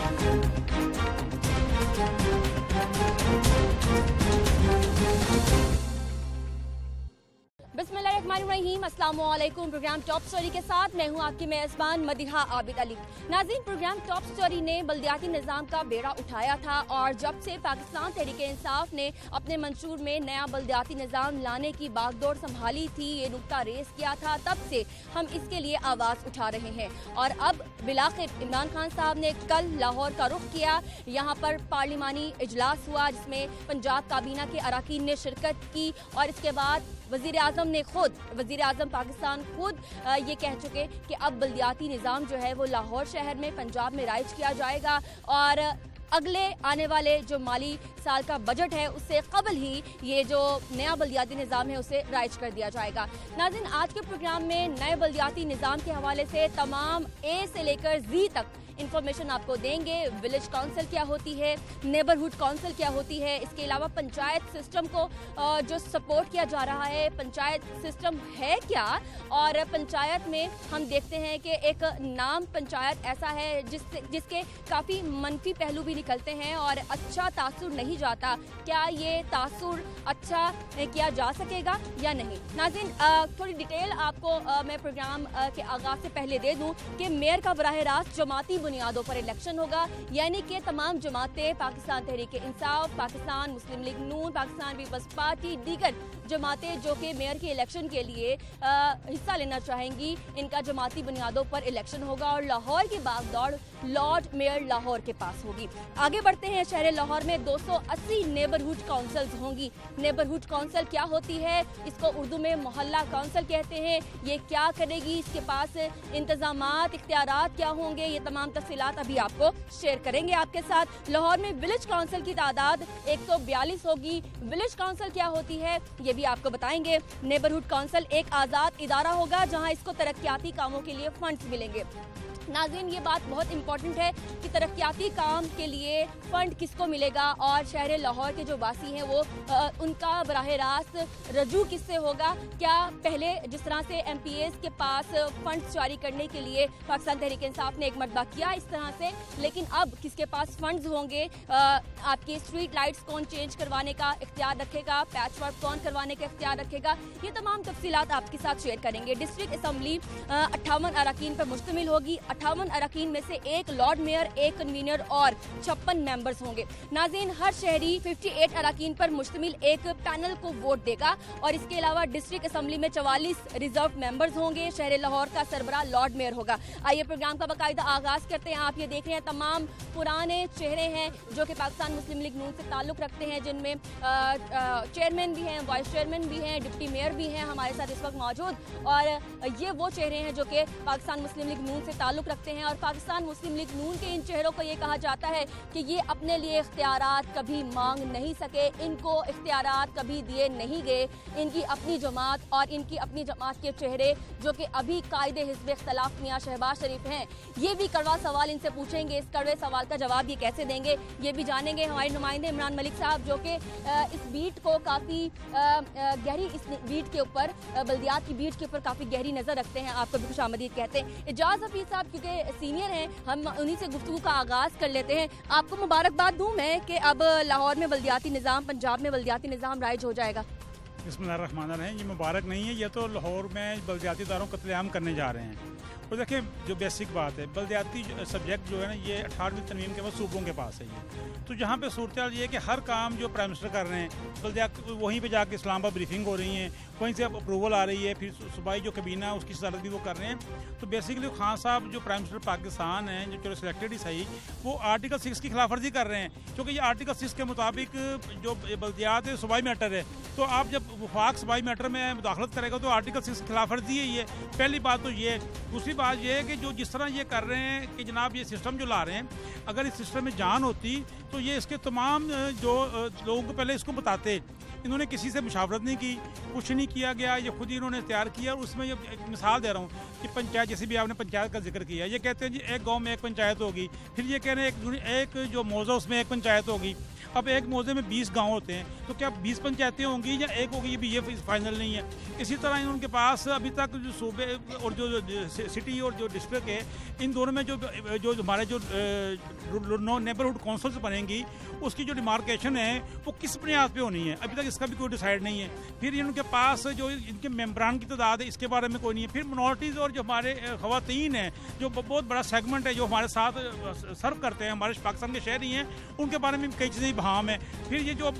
बिस्मिल्लाहिर्रहमानिर्रहीम, अस्सलाम वालेकुम। प्रोग्राम टॉप स्टोरी के साथ मैं हूं आपकी मेज़बान मदीहा आबिद अली। नाज़रीन, प्रोग्राम टॉप स्टोरी ने बल्दियाती निज़ाम का बेड़ा उठाया था और जब से पाकिस्तान तहरीक-ए-इंसाफ ने अपने मंशूर में नया बल्दियाती निज़ाम लाने की बागडोर संभाली थी, ये नुक्ता रेस किया था, तब से हम इसके लिए आवाज़ उठा रहे हैं। और अब बिलाखिर इमरान खान साहब ने कल लाहौर का रुख किया। यहाँ पर पार्लिमानी इजलास हुआ जिसमें पंजाब काबीना के अराकीन ने शिरकत की और इसके बाद वज़ीर आज़म पाकिस्तान खुद ये कह चुके कि अब बल्दियाती निज़ाम जो है वो लाहौर शहर में पंजाब में राइज किया जाएगा और अगले आने वाले जो माली साल का बजट है उससे कबल ही ये जो नया बल्दियाती निज़ाम है उसे राइज कर दिया जाएगा। नाज़रीन, आज के प्रोग्राम में नए बल्दियाती निज़ाम के हवाले से तमाम ए से लेकर जी तक इंफॉर्मेशन आपको देंगे। विलेज काउंसिल क्या होती है, नेबरहुड काउंसिल क्या होती है, इसके अलावा पंचायत सिस्टम को जो सपोर्ट किया जा रहा है, पंचायत सिस्टम है क्या, और पंचायत में हम देखते हैं कि एक नाम पंचायत ऐसा है जिसके काफ़ी मनफी पहलू भी निकलते हैं और अच्छा तासुर नहीं जाता। क्या ये तासुर अच्छा किया जा सकेगा या नहीं? नाज़रीन, थोड़ी डिटेल आपको मैं प्रोग्राम के आगाज़ से पहले दे दूं कि मेयर का बराह रास्त जमाती बुनियादों पर इलेक्शन होगा, यानी कि तमाम जमातें, Pakistan Tehreek e Insaf, Pakistan Muslim League Noon, Pakistan Peoples Party, दीगर जमातें जो कि मेयर के इलेक्शन के लिए हिस्सा लेना चाहेंगी, इनका जमाती बुनियादों पर इलेक्शन होगा और लाहौर की बागदौड़ लॉर्ड मेयर लाहौर के पास होगी। आगे बढ़ते हैं, शहर लाहौर में 280 नेबरहुड काउंसिल्स होंगी। नेबरहुड काउंसिल क्या होती है? इसको उर्दू में मोहल्ला काउंसिल कहते हैं। ये क्या करेगी, इसके पास इंतजामात, इख्तियारात क्या होंगे, ये तमाम तफसीलात अभी आपको शेयर करेंगे आपके साथ। लाहौर में विलेज काउंसिल की तादाद 142 होगी। विलेज काउंसिल क्या होती है ये भी आपको बताएंगे। नेबरहुड काउंसिल एक आज़ाद इदारा होगा जहां इसको तरक्याती कामों के लिए फंड्स मिलेंगे। नाज़रीन, ये बात बहुत इंपॉर्टेंट है कि तरक्याती काम के लिए फ़ंड किसको मिलेगा और शहर लाहौर के जो वासी हैं वो उनका बराह रास्त रजू किससे होगा। क्या पहले जिस तरह से MPAs के पास फ़ंड्स जारी करने के लिए पाकिस्तान तहरीक-ए-इंसाफ ने एक मरतबा किया इस तरह से, लेकिन अब किसके पास फ़ंड्स होंगे, आपकी स्ट्रीट लाइट्स कौन चेंज करवाने का इख्तियार रखेगा, पैच वर्क कौन करवाने का इख्तियार रखेगा, ये तमाम तफसीलात आपके साथ शेयर करेंगे। डिस्ट्रिक्ट असम्बली 58 अरकान पर मुश्तमिल होगी। 58 अरकान में से एक लॉर्ड मेयर, एक कन्वीनर और 56 मेंबर्स होंगे। नाज़रीन, हर शहरी 58 अरकान पर मुश्तमिल एक पैनल को वोट देगा और इसके अलावा डिस्ट्रिक्ट असम्बली में 44 रिजर्व मेंबर्स होंगे। शहर लाहौर का सरबराह लॉर्ड मेयर होगा। आइए प्रोग्राम का बाकायदा आगाज करते हैं। आप ये देख रहे हैं तमाम पुराने चेहरे हैं जो कि पाकिस्तान मुस्लिम लीग नून से ताल्लुक़ रखते हैं, जिनमें चेयरमैन भी हैं, वाइस चेयरमैन भी हैं, डिप्टी मेयर भी हैं हमारे साथ इस वक्त मौजूद। और ये वो चेहरे हैं जो कि पाकिस्तान मुस्लिम लीग नून से ताल्लुक़ रखते हैं और पाकिस्तान मुस्लिम लीग नून के इन चेहरों को ये कहा जाता है कि ये अपने लिए इख्तियारात कभी मांग नहीं सके, इनको इख्तियारात कभी दिए नहीं गए। इनकी अपनी जमात और इनकी अपनी जमात के चेहरे जो कि अभी कायदे हिज़्ब इख्तिलाफ मियां शहबाज शरीफ हैं, ये भी कड़वा सवाल इनसे पूछेंगे। इस कड़वे सवाल का जवाब ये कैसे देंगे ये भी जानेंगे। हमारे नुमाइंदे इमरान मलिक साहब जो कि इस बीट को काफ़ी गहरी, इस बीट के ऊपर, बल्दियात की बीट के ऊपर काफ़ी गहरी नज़र रखते हैं, आपको भी खुशामदीद कहते हैं। इजाज़ हफीज़ साहब क्योंकि सीनियर हैं, हम उन्हीं से गुफ्तगू का आगाज़ कर लेते हैं। आपको मुबारकबाद दूं मैं कि अब लाहौर में बल्दियाती निज़ाम, पंजाब में बल्दियाती निज़ाम राइज हो जाएगा। बिस्मिल्लाहिर्रहमानिर्रहीम। ये मुबारक नहीं है, ये तो लाहौर में बल्दियाती इदारों को कत्लेआम करने जा रहे हैं। और देखिए, जो बेसिक बात है, बल्दियाती सब्जेक्ट जो है ना, ये 18वीं तरमीम के बाद सूबों के पास है। ये तो जहाँ पे सूरत ये है कि हर काम जो प्राइम मिनिस्टर कर रहे हैं, बल्दियात वहीं पे जाके इस्लामाबाद ब्रीफिंग हो रही है, वहीं से अप्रूवल आ रही है, फिर सूबाई जो कबीना उसकी सदारत भी वो कर रहे हैं। तो बेसिकली खान साहब जो प्राइम मिनिस्टर पाकिस्तान हैं, जो चलो सिलेक्टेड ही सही, वो आर्टिकल 6 की खिलाफ वर्जी कर रहे हैं, क्योंकि ये आर्टिकल 6 के मुताबिक जो बल्दियात है सूबाई मैटर है। तो आप जब वफाक सूबाई मैटर में मुदाखलत करेगा तो आर्टिकल 6 की खिलाफ वर्जी है। ये पहली बात तो ये। दूसरी बात ये है कि जो जिस तरह ये कर रहे हैं कि जनाब ये सिस्टम जो ला रहे हैं, अगर इस सिस्टम में जान होती तो ये इसके तमाम जो लोगों को पहले इसको बताते। इन्होंने किसी से मुशावरत नहीं की, कुछ नहीं किया गया, ये खुद ही इन्होंने तैयार किया। और उसमें ये एक मिसाल दे रहा हूँ कि पंचायत, जैसे भी आपने पंचायत का जिक्र किया, ये कहते हैं जी एक गांव में एक पंचायत होगी, फिर ये कह रहे हैं एक जो मौजा उसमें एक पंचायत होगी। अब एक मौजे में 20 गांव होते हैं, तो क्या 20 पंचायतें होंगी या एक होगी, ये फाइनल नहीं है। इसी तरह उनके पास अभी तक जो सूबे और जो सिटी और जो डिस्ट्रिक्ट है, इन दोनों में जो हमारे जो नेबरहुड काउंसिल्स बनेंगी, उसकी जो डिमार्केशन है वो किस बुनियाद पे होनी है, अभी तक इसका भी कोई डिसाइड नहीं है। फिर इनके पास जो इनके मेंबरान की तादाद है, इसके बारे में कोई नहीं है। फिर मिनॉरिटीज़ और जो हमारे खवातीन हैं, जो बहुत बड़ा सेगमेंट है जो हमारे साथ सर्व करते हैं, हमारे पाकिस्तान के शहरी हैं, उनके बारे में कई चीज़ें बहाम है। फिर ये जो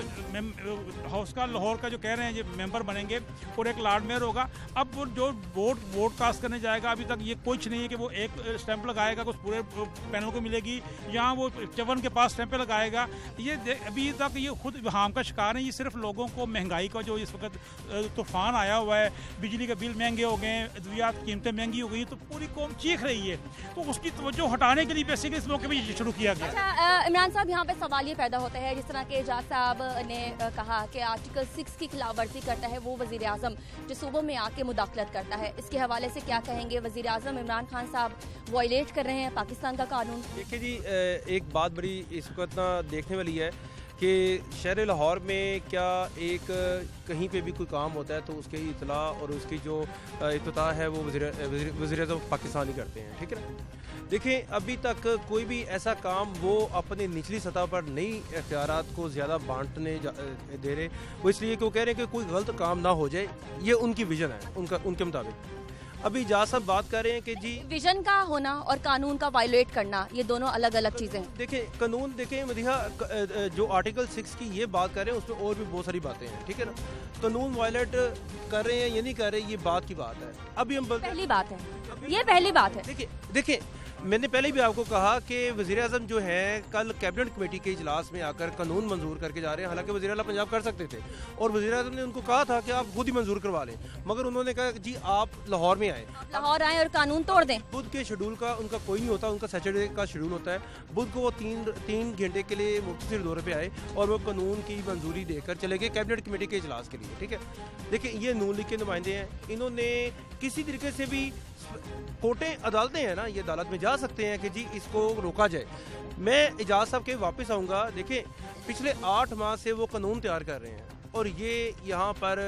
हाउस का लाहौर का जो कह रहे हैं ये मेंबर बनेंगे और एक लॉर्ड मेयर होगा। अब वो जो वोट कास्ट करने जाएगा, अभी तक ये कुछ नहीं है कि वो एक स्टैंप लगाएगा कुछ पूरे पैनल को मिलेगी, यहाँ वो चवन के पास स्टैंप लगाएगा। ये अभी तक ये खुद बहाम का शिकार है। ये सिर्फ लोगों को महंगाई का जो इस वक्त तूफान आया हुआ है, बिजली के बिल महंगे हो गए, अद्वियात की कीमतें महंगी हो गई, तो पूरी कौम चीख रही है, तो उसकी तवज्जो हटाने के लिए बेसिकली इस मौके पर ये शुरू किया गया। अच्छा इमरान साहब, यहाँ पे सवाल ये पैदा होता है, जिस तरह के एजाज साहब ने कहा कि आर्टिकल 6 की खिलाफवर्जी करता है वो वज़ीर आज़म जो सूबों में आके मुदाखलत करता है, इसके हवाले से क्या कहेंगे? वज़ीर आज़म इमरान खान साहब वायलेट कर रहे हैं पाकिस्तान का कानून। देखिए जी, एक बात बड़ी इस वक्त ना देखने वाली है कि शहर लाहौर में क्या एक कहीं पे भी कोई काम होता है तो उसकी इतला और उसकी जो इफ्तिताह है वो वज़ीर आज़म पाकिस्तान ही करते हैं, ठीक है ना। देखिए, अभी तक कोई भी ऐसा काम वो अपने निचली सतह पर नई इख्तियारात को ज़्यादा बांटने दे रहे, वो इसलिए कि वो कह रहे हैं कि कोई गलत काम ना हो जाए, ये उनकी विज़न है, उनके मुताबिक। अभी जहाँ सब बात कर रहे हैं कि जी विजन का होना और कानून का वायलेट करना, ये दोनों अलग अलग चीजें हैं। देखिए, कानून देखें मदीहा, जो आर्टिकल 6 की ये बात कर रहे हैं उसमें और भी बहुत सारी बातें हैं, ठीक है ना। कानून वायलेट कर रहे हैं या नहीं कर रहे, ये बात की बात है। अभी हम पहली बात है, ये पहली बात है। देखिए मैंने पहले भी आपको कहा कि वज़ीर आज़म जो है कल कैबिनेट कमेटी के इजलास में आकर कानून मंजूर करके जा रहे हैं। हालांकि वज़ीर आला पंजाब कर सकते थे और वज़ीर आज़म ने उनको कहा था कि आप खुद ही मंजूर करवा लें, मगर उन्होंने कहा जी आप लाहौर में आए, लाहौर आए और कानून तोड़ दें। बुध के शेड्यूल का उनका कोई नहीं होता, उनका सैटरडे का शेड्यूल होता है। बुध को वो तीन घंटे के लिए मुख्तसर दौरे पे आए और वो कानून की मंजूरी देकर चले गए कैबिनेट कमेटी के इजलास के लिए, ठीक है। देखिए, ये नून लीग के नुमाइंदे हैं, इन्होंने किसी तरीके से भी कोर्टें अदालतें हैं ना, ये अदालत में जा सकते हैं कि जी इसको रोका जाए। मैं एजाज साहब के वापस आऊँगा। देखिए, पिछले 8 माह से वो कानून तैयार कर रहे हैं और ये यहाँ पर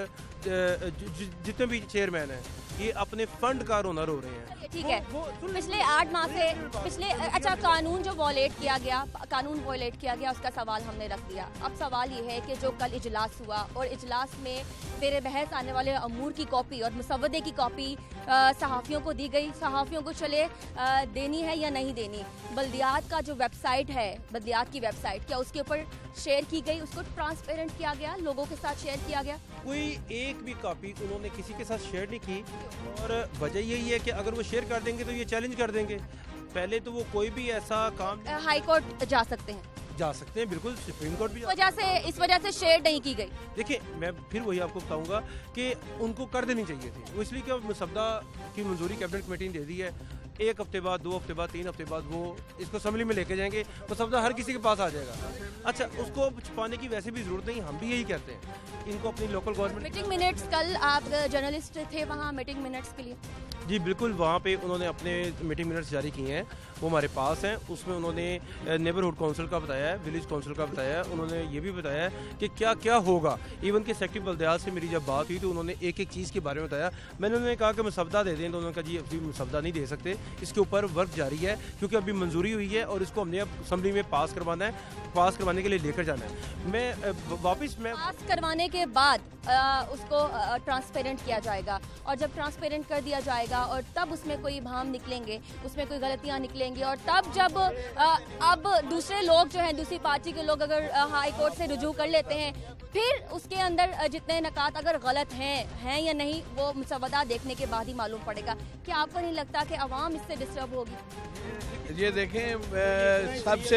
जितने भी चेयरमैन हैं ये अपने फंड का रोना रो रहे हैं। ठीक है, पिछले 8 माह से अच्छा कानून जो वायलेट किया गया, कानून वायलेट किया गया, उसका सवाल हमने रख दिया। अब सवाल ये है कि जो कल इजलास हुआ और इजलास में तेरे बहस आने वाले अमूर की कॉपी और मुसवदे की कॉपी सहाफ़ियों को दी गई, सहाफ़ियों को चले देनी है या नहीं देनी। बल्दियात का जो वेबसाइट है, बल्दियात की वेबसाइट, क्या उसके ऊपर शेयर की गई, उसको ट्रांसपेरेंट किया गया, लोगों के साथ शेयर किया गया? कोई एक भी कॉपी उन्होंने किसी के साथ शेयर नहीं की और वजह यही है कि अगर वो शेयर कर देंगे तो ये चैलेंज कर देंगे। पहले तो वो कोई भी ऐसा काम हाई कोर्ट जा सकते हैं, बिल्कुल सुप्रीम कोर्ट भी इस वजह से शेयर नहीं की गई। देखिए, मैं फिर वही आपको बताऊंगा कि उनको कर देनी चाहिए थी, वो इसलिए कि मुसवदा की मंजूरी कैबिनेट कमेटी ने दे दी है। 1 हफ्ते बाद, 2 हफ्ते बाद, 3 हफ्ते बाद वो इसको असम्बली में लेके जाएंगे, मुसवदा हर किसी के पास आ जाएगा। अच्छा, उसको छुपाने की वैसे भी जरूरत नहीं, हम भी यही कहते हैं। इनको अपनी लोकल गवर्नमेंट मीटिंग मिनट्स, कल आप जर्नलिस्ट थे वहाँ मीटिंग मिनट्स के लिए? जी बिल्कुल, वहाँ पे उन्होंने अपने मीटिंग मिनट्स जारी किए हैं, वो हमारे पास हैं। उसमें उन्होंने नेबरहुड काउंसिल का बताया है, विलेज काउंसिल का बताया है, उन्होंने ये भी बताया है कि क्या क्या होगा। इवन के सेक्रेटरी बल्दियात से मेरी जब बात हुई तो उन्होंने एक एक चीज़ के बारे में बताया। मैंने उन्होंने कहा कि मुसवदा दे दें, तो उन्होंने कहा जी अभी मुसवदा नहीं दे सकते, इसके ऊपर वर्क जारी है क्योंकि अभी मंजूरी हुई है और इसको हमने अब असम्बली में पास करवाना है, पास करवाने के लिए लेकर जाना है। मैं पास करवाने के बाद उसको ट्रांसपेरेंट किया जाएगा और जब ट्रांसपेरेंट कर दिया जाएगा और तब उसमें कोई भाम निकलेंगे, उसमें कोई गलतियां निकलेंगी और तब जब अब दूसरे लोग जो हैं, दूसरी पार्टी के लोग अगर हाई कोर्ट से रुजू कर लेते हैं, फिर उसके अंदर जितने नकात अगर गलत हैं या नहीं, वो मुसवदा देखने के बाद ही मालूम पड़ेगा। क्या आपको नहीं लगता कि आवाम इससे डिस्टर्ब होगी? ये देखें, सबसे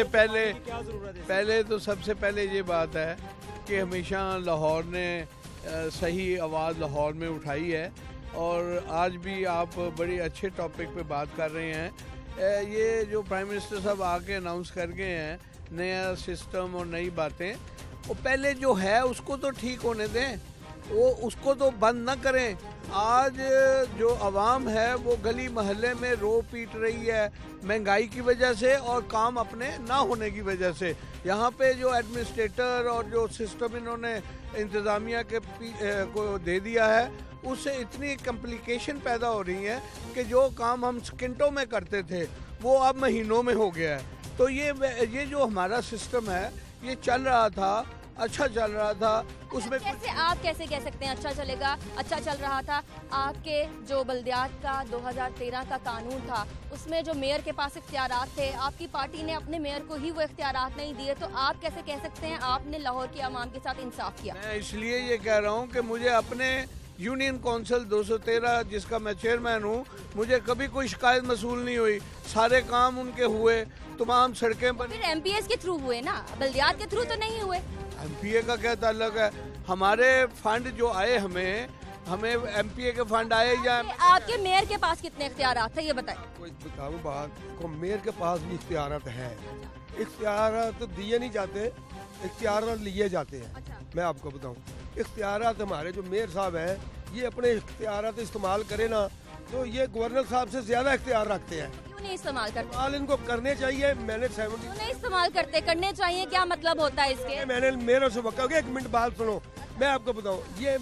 पहले ये बात है कि हमेशा लाहौर ने सही आवाज़ लाहौर में उठाई है और आज भी आप बड़ी अच्छे टॉपिक पे बात कर रहे हैं। ये जो प्राइम मिनिस्टर साहब आके अनाउंस कर गए हैं नया सिस्टम और नई बातें, वो पहले जो है उसको तो ठीक होने दें। वो उसको तो बंद ना करें। आज जो आवाम है वो गली महल्ले में रो पीट रही है महंगाई की वजह से और काम अपने ना होने की वजह से। यहाँ पे जो एडमिनिस्ट्रेटर और जो सिस्टम इन्होंने इंतज़ामिया के को दे दिया है उससे इतनी कॉम्प्लिकेशन पैदा हो रही है कि जो काम हम सेकंडों में करते थे वो अब महीनों में हो गया है। तो ये जो हमारा सिस्टम है ये चल रहा था, अच्छा चल रहा था, उसमें कैसे आप कैसे कह सकते हैं अच्छा चलेगा, अच्छा चल रहा था? आपके जो बल्दियात का 2013 का कानून था उसमें जो मेयर के पास इख्तियारात थे, आपकी पार्टी ने अपने मेयर को ही वो इख्तियारात नहीं दिए, तो आप कैसे कह सकते हैं आपने लाहौर की आवाम के साथ इंसाफ किया? मैं इसलिए ये कह रहा हूँ कि मुझे अपने यूनियन काउंसिल 213 जिसका मैं चेयरमैन हूँ, मुझे कभी कोई शिकायत मसूल नहीं हुई, सारे काम उनके हुए, तमाम सड़कें बनी। फिर एमपीएस के थ्रू हुए ना, बल्दियात के थ्रू तो नहीं हुए। एमपीए का क्या ताल्लुक है? हमारे फंड जो आए हमें एमपीए के फंड आए या आपके मेयर के पास कितने इख्तियारात थे ये बताएं? कोई बताऊं बात को, मेयर के पास भी इख्तियारात है, इख्तियारात दिए नहीं जाते, इख्तियारात लिए जाते हैं। अच्छा। मैं आपको बताऊं, इख्तियारात हमारे जो मेयर साहब हैं ये अपने इख्तियारात इस्तेमाल करें ना तो ये गवर्नर साहब से ज्यादा इख्तियार रखते हैं। क्यों नहीं इस्तेमाल करते? इस्तेमाल इनको करने चाहिए। मैंने 70 क्यों नहीं इस्तेमाल करते? करने चाहिए, क्या मतलब होता है इसके? मैंने मेरे से वक्त, एक मिनट बात सुनो, मैं आपको बताऊं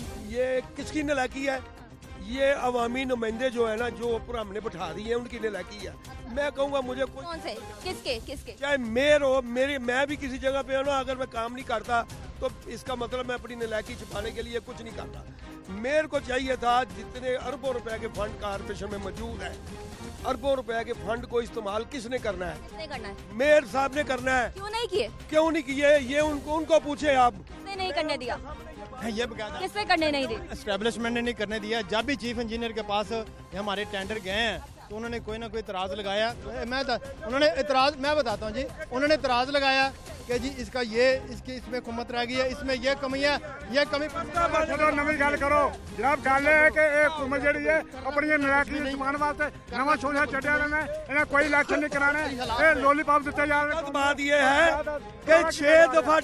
ये किसकी नलायकी है? ये अवामी नुमाइंदे जो है ना, जो ऊपर हमने बैठा दी है उनकी नलायकी है। मैं कहूँगा मुझे कोई कौन से किसके चाहे मेयर हो, मैं भी किसी जगह पे हूँ ना, अगर मैं काम नहीं करता तो इसका मतलब मैं अपनी नलायकी छुपाने के लिए कुछ नहीं करता। मेयर को चाहिए था, जितने अरबों रुपए के फंड कारपोरेशन में मौजूद है, अरबों रुपए के फंड को इस्तेमाल किसने करना है? किसने करना है? मेयर साहब ने करना है। क्यों नहीं किए? क्यों नहीं किए ये उनको पूछे आप। किसने नहीं करने दिया? ये बकायदा किसने करने नहीं दी? एस्टेब्लिशमेंट ने नहीं करने दिया। जब भी चीफ इंजीनियर के पास हमारे टेंडर गए हैं तो उन्होंने कोई ना कोई इतराज़ लगाया। मैं बताता हूँ जी, उन्होंने इतराज़ लगाया कि जी इसका इसमें कुमत रह गई है, इसमें ये कमी है, ये कमी। नवी गल करो जनाब, गल है कि हुकूमत जी है अपनी नलायकी छुपाने वास्ते नवा शोधा चढ़िया लेना, इन्हें कोई इलेक्शन नहीं कराने, लॉलीपॉप दिते जा रहे। बात ये है कि 6 दफा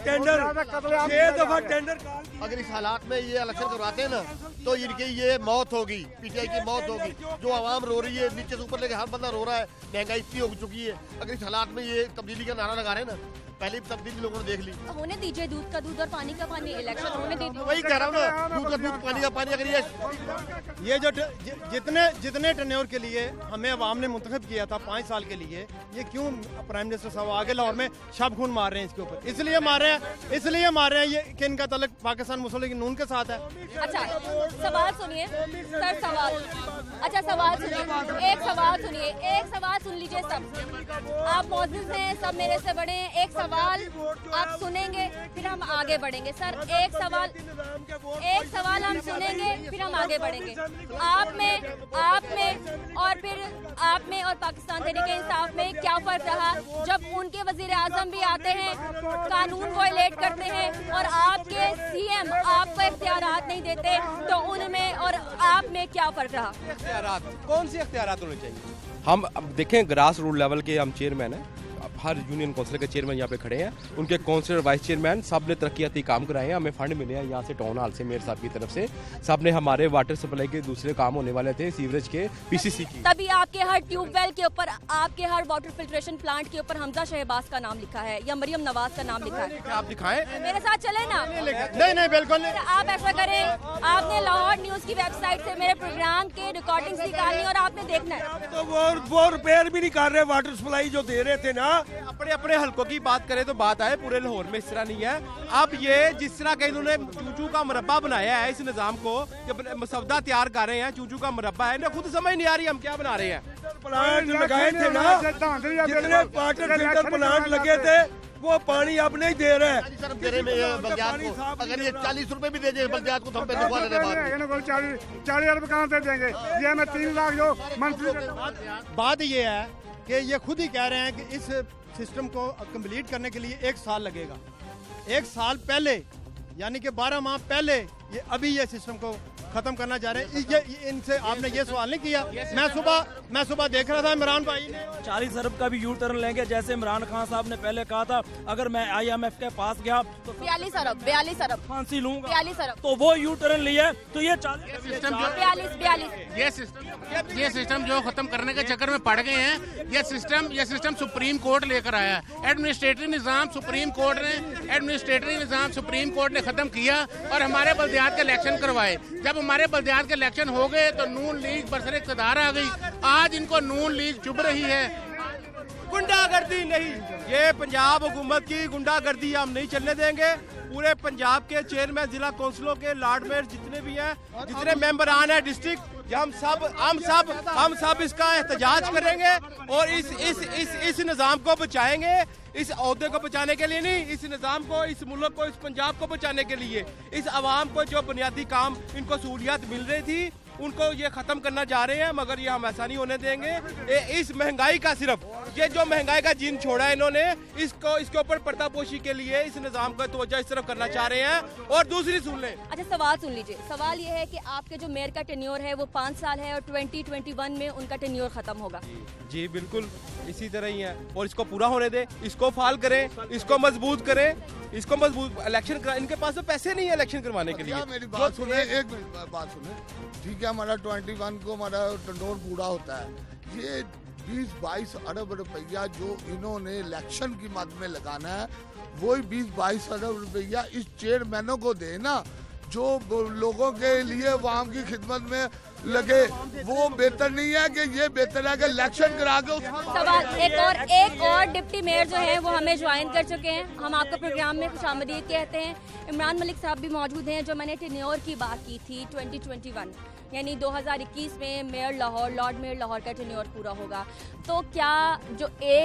टेंडर अगर इस हालात में ये इलेक्शन करवाते हैं ना तो इनकी ये मौत होगी, पीटीआई की मौत होगी। जो आवाम रो रही है, नीचे से ऊपर लेके हर बंदा रो रहा है, महंगाई इतनी हो चुकी है। अगर इस हालात में ये तब्दीली का नारा लगा रहे हैं ना, पहले भी तब्दीली लोगों ने देख ली। होने दीजिए, दूध का दूध और पानी का पानी, इलेक्शन होने दीजिए। वही कह रहा हूँ ना, दूध का दूध पानी का पानी। अगर ये जो जितने टर्न्योर के लिए हमें अवाम ने मुंतखब किया था 5 साल के लिए, ये क्यों प्राइम मिनिस्टर साहब आगे लाहौर में शब खून मार रहे हैं इसके ऊपर? इसलिए मार रहे हैं ये कि इनका ताल्लुक पाकिस्तान मुस्लिम लीग नून के साथ है। अच्छा सवाल सुनिए सर, सवाल सुनिए, एक सवाल सुन लीजिए सब। आप मौजूद हैं, सब मेरे से बड़े हैं, एक सवाल आप सुनेंगे फिर हम आगे बढ़ेंगे। सर एक सवाल हम सुनेंगे फिर हम आगे बढ़ेंगे। आप में और पाकिस्तान तहरीक इंसाफ में क्या फर्क रहा जब उनके वजीर आजम भी आते हैं, कानून वायलेट करते हैं और आपके सीएम आपको इख्तियारात नहीं देते, तो उनमें और आप में क्या फर्क रहा? इख्तियारात कौन से इख्तियारात होने चाहिए? हम अब देखें, ग्रास रूट लेवल के हम चेयरमैन हैं, हर यूनियन काउंसिल के चेयरमैन यहाँ पे खड़े हैं, उनके काउंसिलर वाइस चेयरमैन सब ने तरक्याती काम कराए हैं, हमें फंड मिले हैं यहाँ से टाउन हॉल से मेयर साहब की तरफ से, सब ने हमारे वाटर सप्लाई के दूसरे काम होने वाले थे, सीवरेज के, पीसीसी की। तभी आपके हर ट्यूबवेल के ऊपर, आपके हर वाटर फिल्ट्रेशन प्लांट के ऊपर हमजा शहबाज का नाम लिखा है या मरियम नवाज का नाम लिखा है। आप दिखाएं, मेरे साथ चले ना? नहीं बिल्कुल नहीं। आप ऐसा करें, आपने लाहौर न्यूज की वेबसाइट से मेरे प्रोग्राम के रिकॉर्डिंग्स निकालनी और आपने देखना है। तो वो रिपेयर भी नहीं कर रहे, वाटर सप्लाई जो दे रहे थे ना। अपने हल्कों की बात करें तो बात आए, पूरे लाहौर में इस तरह नहीं है। अब ये जिस तरह का इन्होंने चूचू का मुरब्बा बनाया है इस निजाम को, मसौदा तैयार कर रहे हैं, चूचू का मुरब्बा है, इन्हें खुद समझ नहीं आ रही हम क्या बना रहे हैं। प्लांट लगाए थे ना, जितने वाटर फिल्टर प्लांट लगे थे वो पानी अब नहीं दे रहे हैं। सर देने में बल्दियात को अगर ये 40 रुपए भी दे दे बल्दियात को तो हम पे दिखवा लेने बाद 40 अरब कहाँ से देंगे? ये मैं 3 लाख जो मंथली। बात ये है कि ये खुद ही कह रहे हैं कि इस सिस्टम को कंप्लीट करने के लिए 1 साल लगेगा। 1 साल पहले यानी कि 12 माह पहले ये सिस्टम को ख़त्म करना चाह रहे हैं। ये इनसे आपने ये सवाल नहीं किया। मैं सुबह देख रहा था इमरान भाई ने 40 अरब का भी यू टर्न लेंगे, जैसे इमरान खान साहब ने पहले कहा था अगर मैं IMF के पास गया तो 42 अरब फांसी लूंगा, 42 अरब, तो वो यू टर्न लिया तो ये 42 ये सिस्टम जो खत्म करने के चक्कर में पड़ गए हैं, ये सिस्टम सुप्रीम कोर्ट लेकर आया है। एडमिनिस्ट्रेटिव निज़ाम सुप्रीम कोर्ट ने खत्म किया और हमारे बल्दियात के इलेक्शन करवाए। जब हमारे बल्दियात के इलेक्शन हो गए तो नून लीग बरसरे इक़्तिदार आ गई। आज इनको नून लीग चुभ रही है। गुंडागर्दी नहीं, ये पंजाब हुकूमत की गुंडागर्दी हम नहीं चलने देंगे। पूरे पंजाब के चेयरमैन, जिला कौंसिलों के लॉर्ड मेयर जितने भी हैं, जितने मेंबरान हैं डिस्ट्रिक्ट, हम सब इसका एहतजाज करेंगे और इस निज़ाम को बचाएंगे। इस ओहदे को बचाने के लिए नहीं, इस निज़ाम को, इस मुल्क को, इस पंजाब को बचाने के लिए। इस आवाम को जो बुनियादी काम, इनको सहूलियात मिल रही थी, उनको ये ख़त्म करना चाह रहे हैं, मगर ये हम ऐसा नहीं होने देंगे। इस महंगाई का सिर्फ ये जो महंगाई का जिन छोड़ा है इन्होंने, इसके ऊपर पर्दापोशी के लिए इस निज़ाम का तवज्जो इस तरफ करना चाह रहे हैं। और दूसरी सुन लें। अच्छा, सवाल सुन लीजिए। सवाल ये है कि आपके जो मेयर का टेन्योर है वो 5 साल है और 2021 में उनका टेन्योर खत्म होगा। जी बिल्कुल इसी तरह ही है, और इसको पूरा होने दे, इसको फाल करें, इसको मजबूत करें, इसको मजबूत इलेक्शन करा। इनके पास तो पैसे नहीं है इलेक्शन करवाने के लिए। मेरी बात सुने, एक मिनट बात सुने, ठीक है। हमारा 21 को हमारा टेन्योर पूरा होता है। ये 20-22 अरब रुपया जो इन्होंने इलेक्शन की मद में लगाना है, वही 20-22 अरब रुपया इस चेयरमैनों को देना जो लोगों के लिए आवाम की खिदमत में लगे। वो बेहतर नहीं है कि ये बेहतर है कि इलेक्शन करा के सवाल एक और डिप्टी मेयर जो है वो हमें ज्वाइन कर चुके हैं। हम आपको प्रोग्राम में खुशामदीद कहते हैं। इमरान मलिक साहब भी मौजूद हैं। जो मैंने टेन्योर की बात की थी 2021 यानी 2021 में mayor Lahore, lord mayor Lahore का टेन्योर पूरा होगा, तो क्या जो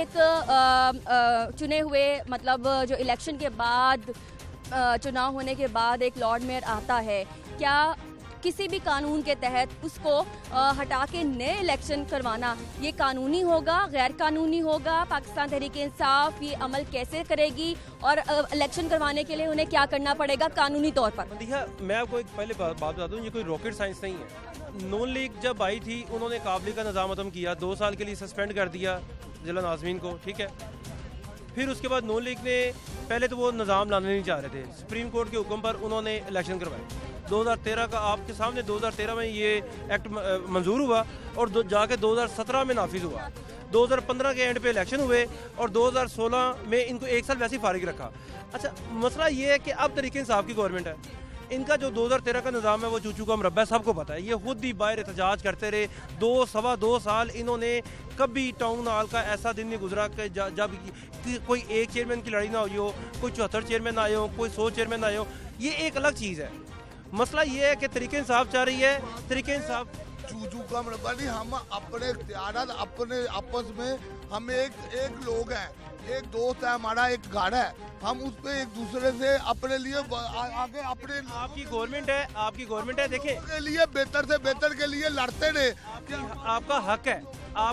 एक चुने हुए, मतलब जो इलेक्शन के बाद, चुनाव होने के बाद एक लॉर्ड मेयर आता है, क्या किसी भी कानून के तहत उसको हटा के नए इलेक्शन करवाना ये कानूनी होगा, गैर कानूनी होगा? पाकिस्तान तहरीक इंसाफ ये अमल कैसे करेगी और इलेक्शन करवाने के लिए उन्हें क्या करना पड़ेगा कानूनी तौर पर? मैं आपको एक पहले बात बता दूं, ये कोई रॉकेट साइंस नहीं है। नून लीग जब आई थी उन्होंने काबली का निज़ाम खत्म किया, 2 साल के लिए सस्पेंड कर दिया जिला नाज़मीन को, ठीक है। फिर उसके बाद नून लीग ने, पहले तो वो निज़ाम लाने नहीं चाह रहे थे, सुप्रीम कोर्ट के हुक्म पर उन्होंने इलेक्शन करवाए। 2013 का आपके सामने 2013 में ये एक्ट मंजूर हुआ और जाके 2017 में नाफिज हुआ। 2015 के एंड पे इलेक्शन हुए और 2016 में इनको 1 साल वैसे ही फारिग रखा। अच्छा, मसला ये है कि अब तरीके इंसाफ की गवर्नमेंट है, इनका जो 2013 का निज़ाम है वो चूचू का मरबा है, सबको पता है। ये खुद ही बाहर एहतजाज करते रहे 2-2.25 साल। इन्होंने कभी टाउन हॉल का ऐसा दिन नहीं गुजरा कि जब कोई एक चेयरमैन की लड़ाई ना हुई हो, कोई 74 चेयरमैन आए हो, कोई 100 चेयरमैन आए हो। ये एक अलग चीज़ है। मसला ये है कि तरीके इंसाफ चाह रही है, तरीके इंसाफ चूचू का मरबा नहीं। हम अपने इख्तियारात, अपने आपस में, हम एक लोग हैं, एक दोस्त है हमारा, एक घर है, हम उस पे एक दूसरे से अपने लिए आगे अपने, आपकी गवर्नमेंट है देखें, के लिए बेहतर से बेहतर के लिए लड़ते रहे। आपका हक है।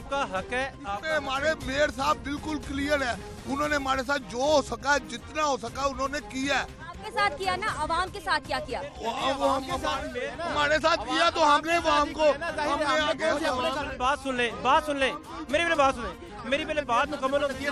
हमारे मेयर साहब बिल्कुल क्लियर है, उन्होंने हमारे साथ जो हो सका, जितना हो सका उन्होंने किया है। आपके साथ किया ना, आवाम के साथ क्या किया? हमारे साथ किया तो हमने बात सुन ले, मेरी पहले बात सुने, मेरी पहले बात मुकम्मल होती है।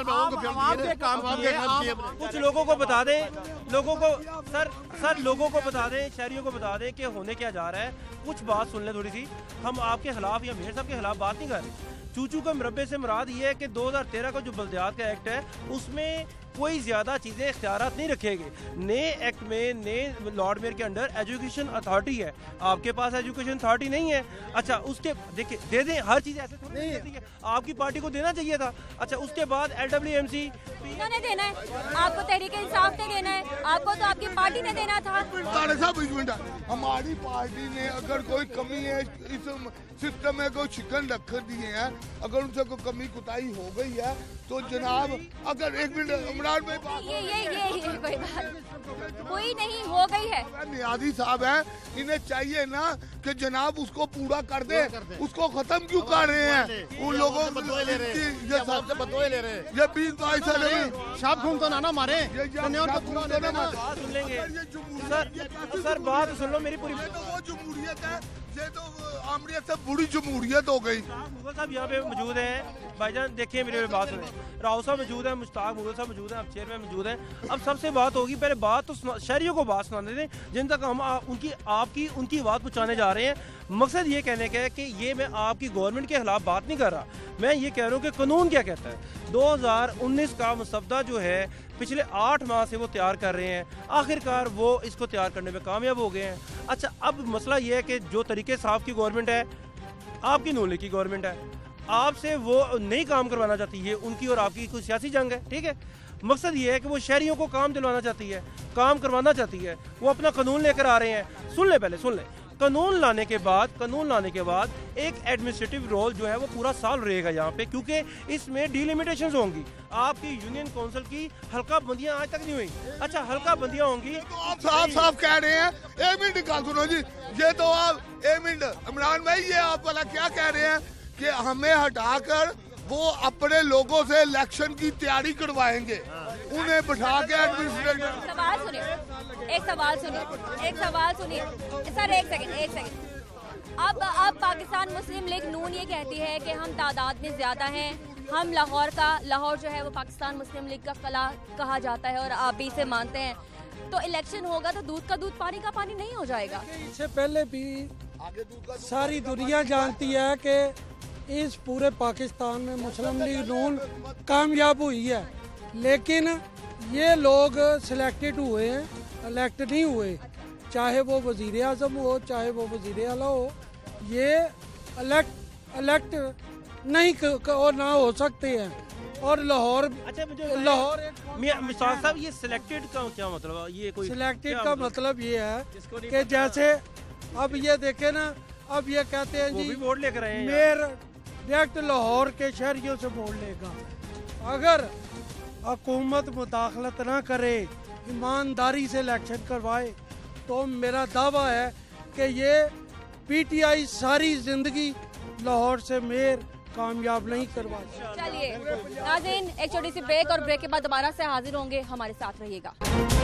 कुछ लोगों को बता दें, लोगों को बता दें, शहरियों को बता दें कि होने क्या जा रहा है। कुछ बात सुन लें थोड़ी सी। हम आपके खिलाफ या मेयर साहब के खिलाफ बात नहीं कर रहे। चूचू के मरबे से मुराद ये है कि 2013 का जो बल्दियात का एक्ट है उसमें कोई ज़्यादा चीज़ें इख्तियारात नहीं रखेंगे। नए एक्ट में, नए लॉर्ड मेयर के अंडर एजुकेशन अथॉरिटी है, आपके पास एजुकेशन अथॉरिटी नहीं है। अच्छा, उसके देखिए दे दें, हर चीज़ ऐसे थोड़ी नहीं देती है, आपकी पार्टी को देना चाहिए था। अच्छा, उसके बाद LWMC ने देना है, आपको तहरीक इंसाफ ने देना है, आपको तो आपकी पार्टी ने देना था। हमारी पार्टी ने अगर कोई कमी है इस सिस्टम में कोई शिकन रख दिए हैं, अगर उनसे कोई कमी कुताही हो गई है तो जनाब, अगर एक मिनट इमरान भाई ये कोई बात कोई नहीं हो गई है। नियाजी साहब हैं, इन्हें चाहिए ना कि जनाब उसको पूरा कर दे, उसको खत्म क्यों कर रहे हैं उन लोगों को? ये 20-22 साल शाप खून तो ना मारे, सर बात सुन लो मेरी पूरी। वो जमहूरियत है, ये तो आमरीत से बुरी जमहूरियत हो गई। मुगल साहब यहाँ पे मौजूद हैं, भाईजान देखिए मेरी बात सुने, राव साहब मौजूद है, मुश्ताक मुगल साहब मौजूद हैं, अब चेयरमैन मौजूद हैं। अब सबसे बात होगी, पहले बात तो शहरियों को बात सुनाने दें जिन तक हम उनकी बात पहुँचाने जा रहे हैं। मकसद ये कहने का है कि ये मैं आपकी गवर्नमेंट के खिलाफ बात नहीं कर रहा, मैं ये कह रहा हूँ कि कानून क्या कहता है। 2019 का मसवदा जो है पिछले 8 माह से वो तैयार कर रहे हैं, आखिरकार वो इसको तैयार करने में कामयाब हो गए हैं। अच्छा, अब मसला ये है कि जो तरीके साहब की गवर्नमेंट है, आपकी नून लीग की गवर्नमेंट है, आपसे वो नहीं काम करवाना चाहती है, उनकी और आपकी कोई सियासी जंग है, ठीक है। मकसद ये है कि वो शहरियों को काम दिलवाना चाहती है, काम करवाना चाहती है, वो अपना कानून लेकर आ रहे हैं। सुन ले पहले, सुन ले, कानून लाने के बाद एक एडमिनिस्ट्रेटिव रोल जो है वो पूरा साल रहेगा यहाँ पे, क्योंकि इसमें डिलिमिटेशंस होंगी। आपकी यूनियन काउंसिल की हल्का बंदियां आज तक नहीं हुई। अच्छा, हल्का बंदियां होंगी तो आप साफ कह रहे हैं। एक मिनट निकाल सुनो जी, ये तो आप एक मिनट इमरान भाई, ये आप वाला क्या कह रहे हैं कि हमें हटाकर वो अपने लोगों से इलेक्शन की तैयारी करवाएंगे, उन्हें बिठा के एडमिनिस्ट्रेटर। एक सवाल सुनिए सर, एक सेकंड। अब पाकिस्तान मुस्लिम लीग नून ये कहती है कि हम तादाद में ज्यादा हैं, हम लाहौर जो है वो पाकिस्तान मुस्लिम लीग का कला कहा जाता है और आप भी इसे मानते हैं, तो इलेक्शन होगा तो दूध का दूध पानी का पानी नहीं हो जाएगा। इससे पहले भी सारी दुनिया जानती है कि इस पूरे पाकिस्तान में मुस्लिम लीग नून कामयाब हुई है, लेकिन ये लोग सिलेक्टेड हुए हैं, इलेक्ट नहीं हुए। चाहे वो वजीर आज़म हो, चाहे वो वजीर आला हो, ये इलेक्ट नहीं और ना हो सकते हैं। और लाहौर, अच्छा लाहौर मिसाल साहब, ये सिलेक्टेड का क्या मतलब? ये कोई सिलेक्टेड का मतलब ये है कि जैसे अब ये देखे ना, अब ये कहते हैं जी वोट लेकर आए हैं, मेयर डायरेक्ट लाहौर के शहरियों से वोट लेगा। अगर हुकूमत मुदाखलत ना करे, ईमानदारी से इलेक्शन करवाए, तो मेरा दावा है कि ये पीटीआई सारी जिंदगी लाहौर से मेयर कामयाब नहीं करवा। चलिए नाज़रीन, एक छोटी सी ब्रेक, और ब्रेक के बाद दोबारा से हाजिर होंगे, हमारे साथ रहिएगा।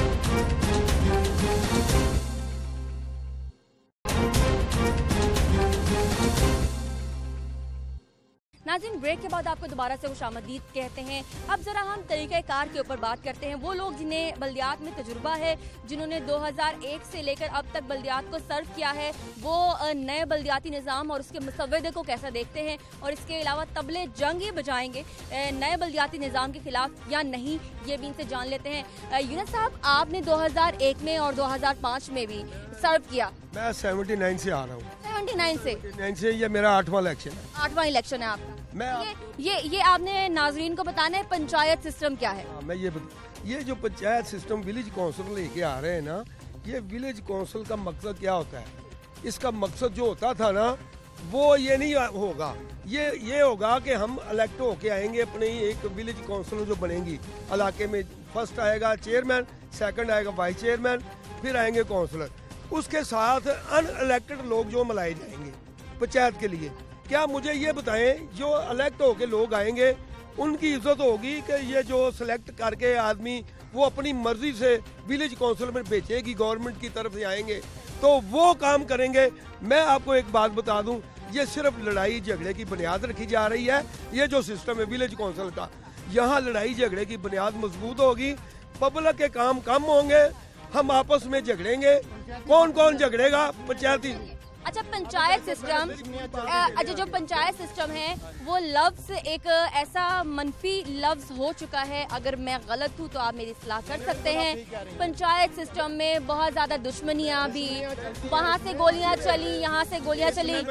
नाज़रीन, ब्रेक के बाद आपको दोबारा से खुशामदीद कहते हैं। अब जरा हम तरीक़ाकार के ऊपर बात करते हैं। वो लोग जिन्हें बल्दियात में तजुर्बा है, जिन्होंने 2001 से लेकर अब तक बल्दियात को सर्व किया है, वो नए बल्दियाती निज़ाम और उसके मुसव्वदे को कैसा देखते हैं, और इसके अलावा तबले जंग ही बजाएंगे नए बल्दियाती निज़ाम के खिलाफ या नहीं, ये भी इनसे जान लेते हैं। यूनुस साहब, आपने 2001 में और 2005 में भी सर्व किया। मैं 79 से आ रहा हूँ। 79 से ये मेरा 8वां इलेक्शन है। 8वां इलेक्शन है आपका। मैं ये आपने नाजरीन को बताना है पंचायत सिस्टम क्या है। मैं ये जो पंचायत सिस्टम विलेज काउंसिल लेके आ रहे हैं ना, ये विलेज काउंसिल का मकसद क्या होता है? इसका मकसद जो होता था ना, वो ये नहीं होगा। ये होगा कि हम इलेक्ट होके आएंगे, अपने एक विलेज काउंसिल जो बनेंगी इलाके में, फर्स्ट आएगा चेयरमैन, सेकंड आएगा वाइस चेयरमैन, फिर आएंगे काउंसलर, उसके साथ अनइलेक्टेड लोग जो मिलाए जाएंगे पंचायत के लिए। क्या मुझे ये बताएं, जो इलेक्ट होके लोग आएंगे उनकी इज्जत होगी कि ये जो सिलेक्ट करके आदमी वो अपनी मर्जी से विलेज काउंसिल में भेजेगी, गवर्नमेंट की तरफ से आएंगे तो वो काम करेंगे? मैं आपको एक बात बता दूं, ये सिर्फ लड़ाई झगड़े की बुनियाद रखी जा रही है। ये जो सिस्टम है विलेज काउंसिल का, यहाँ लड़ाई झगड़े की बुनियाद मजबूत होगी, पब्लिक के काम कम होंगे, हम आपस में झगड़ेंगे। कौन झगड़ेगा? पंचायती। अच्छा, पंचायत सिस्टम, अच्छा जो पंचायत सिस्टम है वो लफ्ज एक ऐसा मनफी लफ्ज हो चुका है, अगर मैं गलत हूँ तो आप मेरी इस्लाह कर सकते हैं। पंचायत सिस्टम में बहुत ज्यादा दुश्मनियाँ भी, वहाँ से गोलियाँ चली, यहाँ से गोलियाँ चली,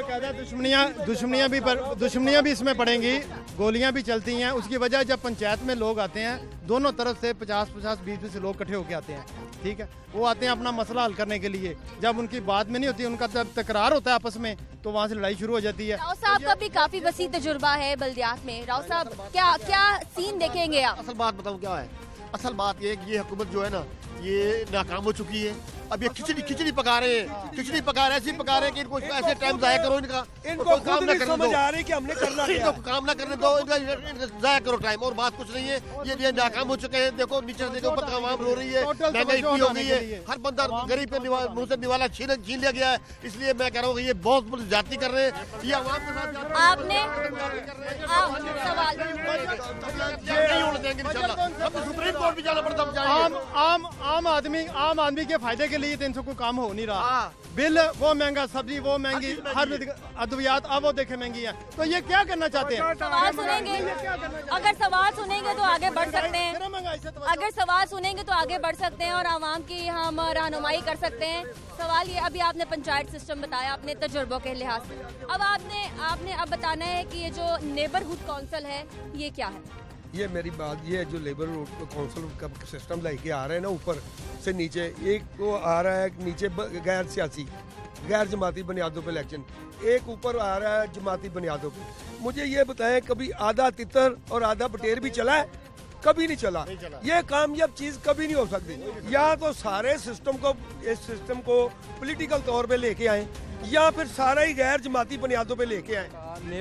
दुश्मनियाँ भी इसमें पड़ेंगी, गोलियाँ भी चलती हैं। उसकी वजह जब पंचायत में लोग आते हैं, दोनों तरफ से 50-50, 20-20 लोग इकट्ठे होके आते हैं, ठीक है, वो आते हैं अपना मसला हल करने के लिए। जब उनकी बात में नहीं होती, उनका जब तकरार प्यार होता है आपस में तो वहाँ से लड़ाई शुरू हो जाती है। राव साहब का भी काफी वसी तजुर्बा है बल्दियात में। राव साहब क्या सीन देखेंगे आप? असल बात बताऊं क्या है, असल बात ये हुकूमत जो है ना ये नाकाम हो चुकी है। अब ये खिचड़ी पका रहे हैं, खिचड़ी पका रहे हैं, ऐसी पका रहे हैं कि इनको ऐसे टाइम जाया करो, इनको काम ना करने दो, आ रही कि हमने करना क्या इनको काम ना करने दो, इनका जाया करो टाइम, और बात कुछ नहीं है। ये नाकाम हो चुके हैं। देखो नीचे से देखो ऊपर आवाम रो रही है, महंगाई इतनी हो गई है, हर बंदा गरीब पे मुंह से निवाला छीन लिया गया है। इसलिए मैं कह रहा हूँ कि ये बहुत बड़ी ज्यादती कर रहे हैं, ये आवाम के साथ आपने सवाल नहीं होने देंगे इंशाल्लाह। अब सुप्रीम कोर्ट भी जाना पड़ता है। आम आदमी के फायदे के लिए तो इनसे कोई काम हो नहीं रहा। बिल वो महंगा, सब्जी वो महंगी, हर अद्वियात अब वो देखे महंगी है। तो ये क्या करना चाहते हैं? सवाल सुनेंगे, अगर सवाल सुनेंगे तो आगे बढ़ सकते हैं, अगर सवाल सुनेंगे तो आगे बढ़ सकते हैं और आवाम की हम रहनुमाई कर सकते हैं। सवाल ये, अभी आपने पंचायत सिस्टम बताया अपने तजुर्बों के लिहाज से, अब आपने अब बताना है कि ये जो नेबरहुड काउंसिल है ये क्या है? ये मेरी बात ये है, जो लेबर काउंसिल का सिस्टम लेके आ रहे हैं ना ऊपर से नीचे, एक तो आ रहा है नीचे गैर सियासी गैर जमाती बुनियादों पे इलेक्शन, एक ऊपर आ रहा है जमाती बुनियादों पे। मुझे ये बताएं कभी आधा तितर और आधा बटेर भी चला है? कभी नहीं चला। ये कामयाब चीज कभी नहीं हो सकती। या तो सारे सिस्टम को, इस सिस्टम को पॉलिटिकल तौर पे लेके आए, या फिर सारा ही गैर जमाती बुनियादों पे लेके आए।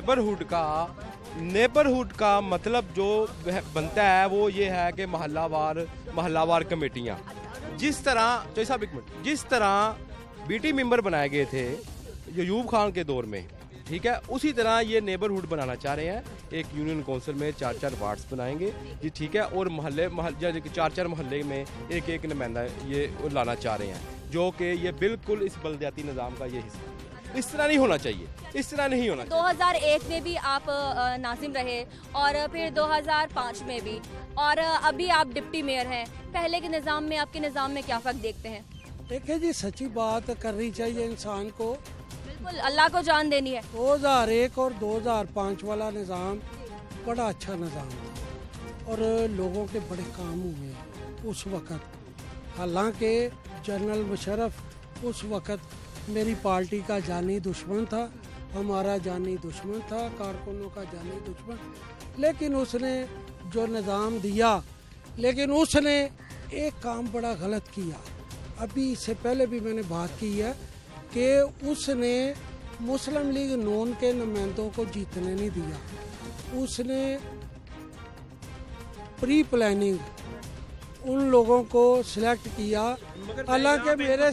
नेबरहुड का मतलब जो बनता है वो ये है कि महल्लावार कमेटियाँ, जिस तरह बीटी मेंबर बनाए गए थे यूब खान के दौर में, ठीक है, उसी तरह ये नेबरहुड बनाना चाह रहे हैं। एक यूनियन काउंसिल में 4-4 वार्ड्स बनाएंगे जी, ठीक है, और महल्ले 4-4 मोहल्ले में एक नुमाइंदा ये लाना चाह रहे हैं, जो कि ये बिल्कुल इस बल्दियाती निज़ाम का ये हिस्सा। इस तरह नहीं होना चाहिए, इस तरह नहीं होना चाहिए। 2001 में भी आप नाजिम रहे और फिर 2005 में भी, और अभी आप डिप्टी मेयर हैं। पहले के निज़ाम में आपके निज़ाम में क्या फ़र्क देखते हैं? देखिए जी, सच्ची बात करनी चाहिए इंसान को, बिल्कुल अल्लाह को जान देनी है। 2001 और 2005 वाला निज़ाम बड़ा अच्छा निज़ाम था और लोगों के बड़े काम हुए उस वक़्त। हालांकि जनरल मुशर्रफ उस वक़्त मेरी पार्टी का जानी दुश्मन था, हमारा जानी दुश्मन था, कारकुनों का जानी दुश्मन, लेकिन उसने जो निज़ाम दिया, लेकिन उसने एक काम बड़ा गलत किया। अभी इससे पहले भी मैंने बात की है कि उसने मुस्लिम लीग नून के नुमाइंदों को जीतने नहीं दिया। उसने प्री प्लानिंग उन लोगों को सिलेक्ट किया। हालांकि मेरे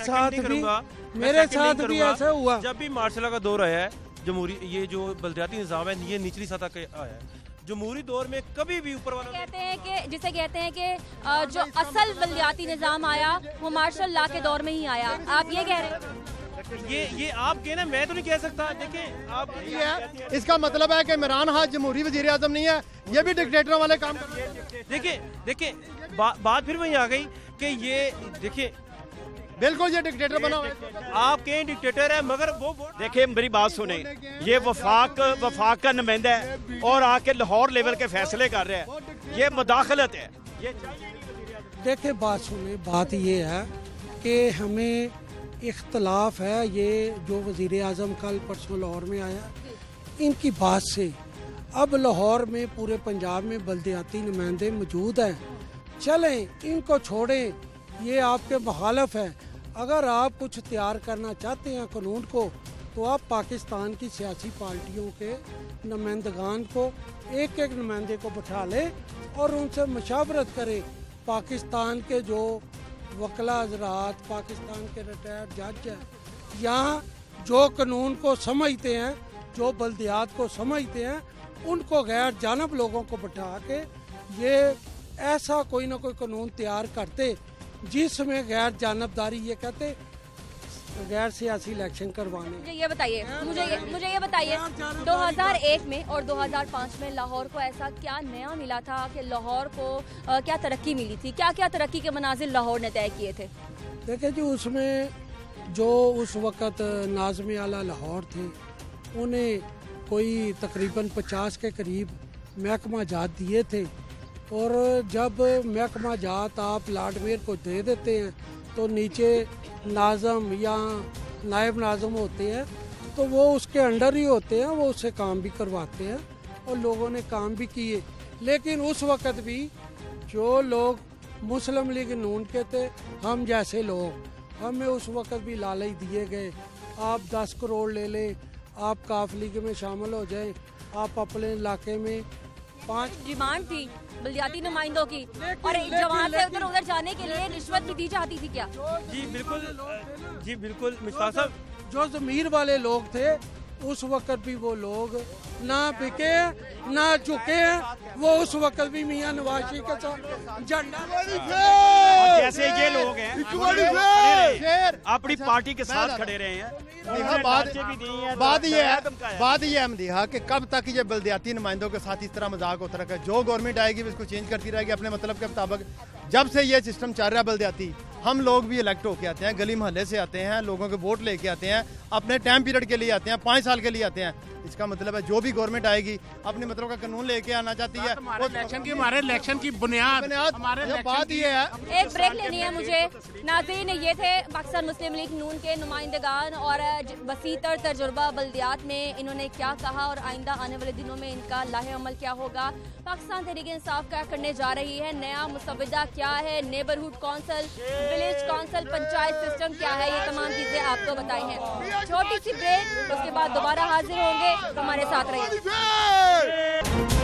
साथ भी ऐसा हुआ। जब भी मार्शल का दौर आया है, जमहूरी ये जो बल्दियाती निज़ाम है ये निचली सतह पे आया है। जमहूरी दौर में कभी भी ऊपर वाला कहते हैं कि जो असल बल्दियाती निज़ाम आया वो मार्शल लॉ के दौर में ही आया। आप ये कह रहे हैं? ये आप कहना, मैं तो नहीं कह सकता। देखिए आप, इसका मतलब है कि इमरान खान जमहूरी वजीर आज़म नहीं है, ये भी डिक्टेटरों वाले काम कर रहे हैं। देखिए बात फिर वही आ गई कि ये देखिए बिल्कुल ये डिक्टेटर बना हुआ है। आप कहीं डिक्टेटर है, मगर वो देखिए मेरी बात सुने, ये वफाक का नुमाइंदा है और आके लाहौर लेवल के फैसले कर रहे हैं, ये मुदाखलत है। ये देखिए बात सुने, बात ये है कि हमें इख्तलाफ है, ये जो वज़ीर आज़म कल परसों लाहौर में आया इनकी बात से। अब लाहौर में पूरे पंजाब में बल्दियाती नुमाइंदे मौजूद हैं, चलें इनको छोड़ें, ये आपके मुखालफ है। अगर आप कुछ तैयार करना चाहते हैं कानून को, तो आप पाकिस्तान की सियासी पार्टियों के नुमाइंदगान को एक नुमाइंदे को बिठा लें और उनसे मशावरत करें। पाकिस्तान के जो वकला हज़रात, पाकिस्तान के रिटायर्ड जज हैं, यहाँ जो कानून को समझते हैं, जो बल्दियात को समझते हैं, उनको गैर जानब लोगों को बिठा के ये ऐसा कोई ना कोई कानून तैयार करते जिसमें गैर जानबदारी, ये कहते गैर सियासी इलेक्शन करवाने। मुझे ये बताइए 2001 में और 2005 में लाहौर को ऐसा क्या नया मिला था कि लाहौर को क्या तरक्की मिली थी? क्या क्या तरक्की के मनाजिल लाहौर ने तय किए थे? देखिए जी, उसमें जो उस वक़्त नाज़िम आला लाहौर थे, उन्हें कोई तकरीबन 50 के करीब महकमा जात दिए थे, और जब महकमा जात आप लॉर्ड मेयर को दे देते हैं तो नीचे नाज़म या नायब नाज़म होते हैं, तो वो उसके अंडर ही होते हैं, वो उससे काम भी करवाते हैं और लोगों ने काम भी किए। लेकिन उस वक़्त भी जो लोग मुस्लिम लीग नून के थे, हम जैसे लोग, हमें उस वक़्त भी लालच दिए गए, आप 10 करोड़ ले लें, आप काफ लीग में शामिल हो जाए, आप अपने इलाके में 5 डिमांड थी बल्दियाती नुमाइंदों की, और जवान से उधर उधर जाने के लिए रिश्वत भी दी जाती थी क्या? जी बिल्कुल मुश्ताक साहब, जो ज़मीर वाले लोग थे उस वक़्त भी वो लोग ना बिके हैं ना चुके हैं, वो उस वक़्त भी मियां नवाज शरीफ के साथ झंडा जैसे ये लोग हैं अपनी पार्टी के साथ खड़े रहे हैं। बात ये है मदीहा कि कब तक ये बल्दियाती नुमाइंदों के साथ इस तरह मजाक होता रहा, जो गवर्नमेंट आएगी इसको चेंज करती रहेगी अपने मतलब के मुताबिक। जब से ये सिस्टम चल रहा है बल्दियाती, हम लोग भी इलेक्ट होके आते हैं, गली मोहल्ले से आते हैं, लोगों के वोट लेके आते हैं, अपने टाइम पीरियड के लिए आते हैं, 5 साल के लिए आते हैं। इसका मतलब है जो भी गवर्नमेंट आएगी अपने मतलब का कानून लेके आना चाहती है। हमारे इलेक्शन की बुनियाद बात ये है। एक ब्रेक लेनी है मुझे। नाज़रीन, ये थे पाकिस्तान मुस्लिम लीग नून के नुमाइंदगान और वसीतर तजुर्बा बल्दियात में इन्होंने क्या कहा और आइंदा आने वाले दिनों में इनका लाहे अमल क्या होगा। पाकिस्तान तहरीक इंसाफ क्या करने जा रही है, नया मुसव्वदा क्या है, neighbourhood council, village council, panchayat system क्या है, ये तमाम चीजें आपको बताई हैं। छोटी सी ब्रेक, उसके बाद दोबारा हाजिर होंगे, हमारे साथ रहिए।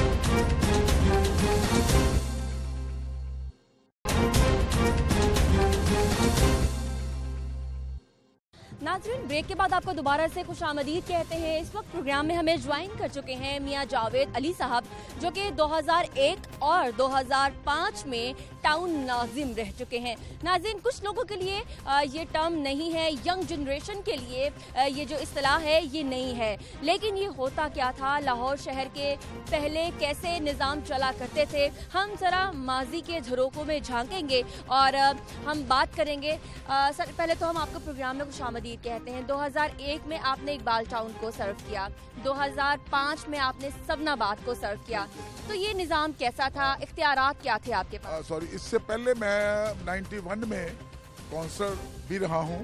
नाज़रीन, ब्रेक के बाद आपको दोबारा से खुशामदीद कहते हैं। इस वक्त प्रोग्राम में हमें ज्वाइन कर चुके हैं मियां जावेद अली साहब, जो कि 2001 और 2005 में टाउन नाजिम रह चुके हैं। नाज़रीन, कुछ लोगों के लिए ये टर्म नहीं है, यंग जनरेशन के लिए ये जो इस्तिलाह है ये नहीं है, लेकिन ये होता क्या था, लाहौर शहर के पहले कैसे निज़ाम चला करते थे, हम ज़रा माजी के झरोकों में झांकेंगे और हम बात करेंगे। सर, पहले तो हम आपको प्रोग्राम में खुशामदीद कहते हैं। 2001 में आपने इकबाल टाउन को सर्व किया, 2005 में आपने सबनाबाद को सर्व किया, तो ये निज़ाम कैसा था, इख्तियारात क्या थे आपके पास? सॉरी, इससे पहले मैं 91 में कौंसलर भी रहा हूँ।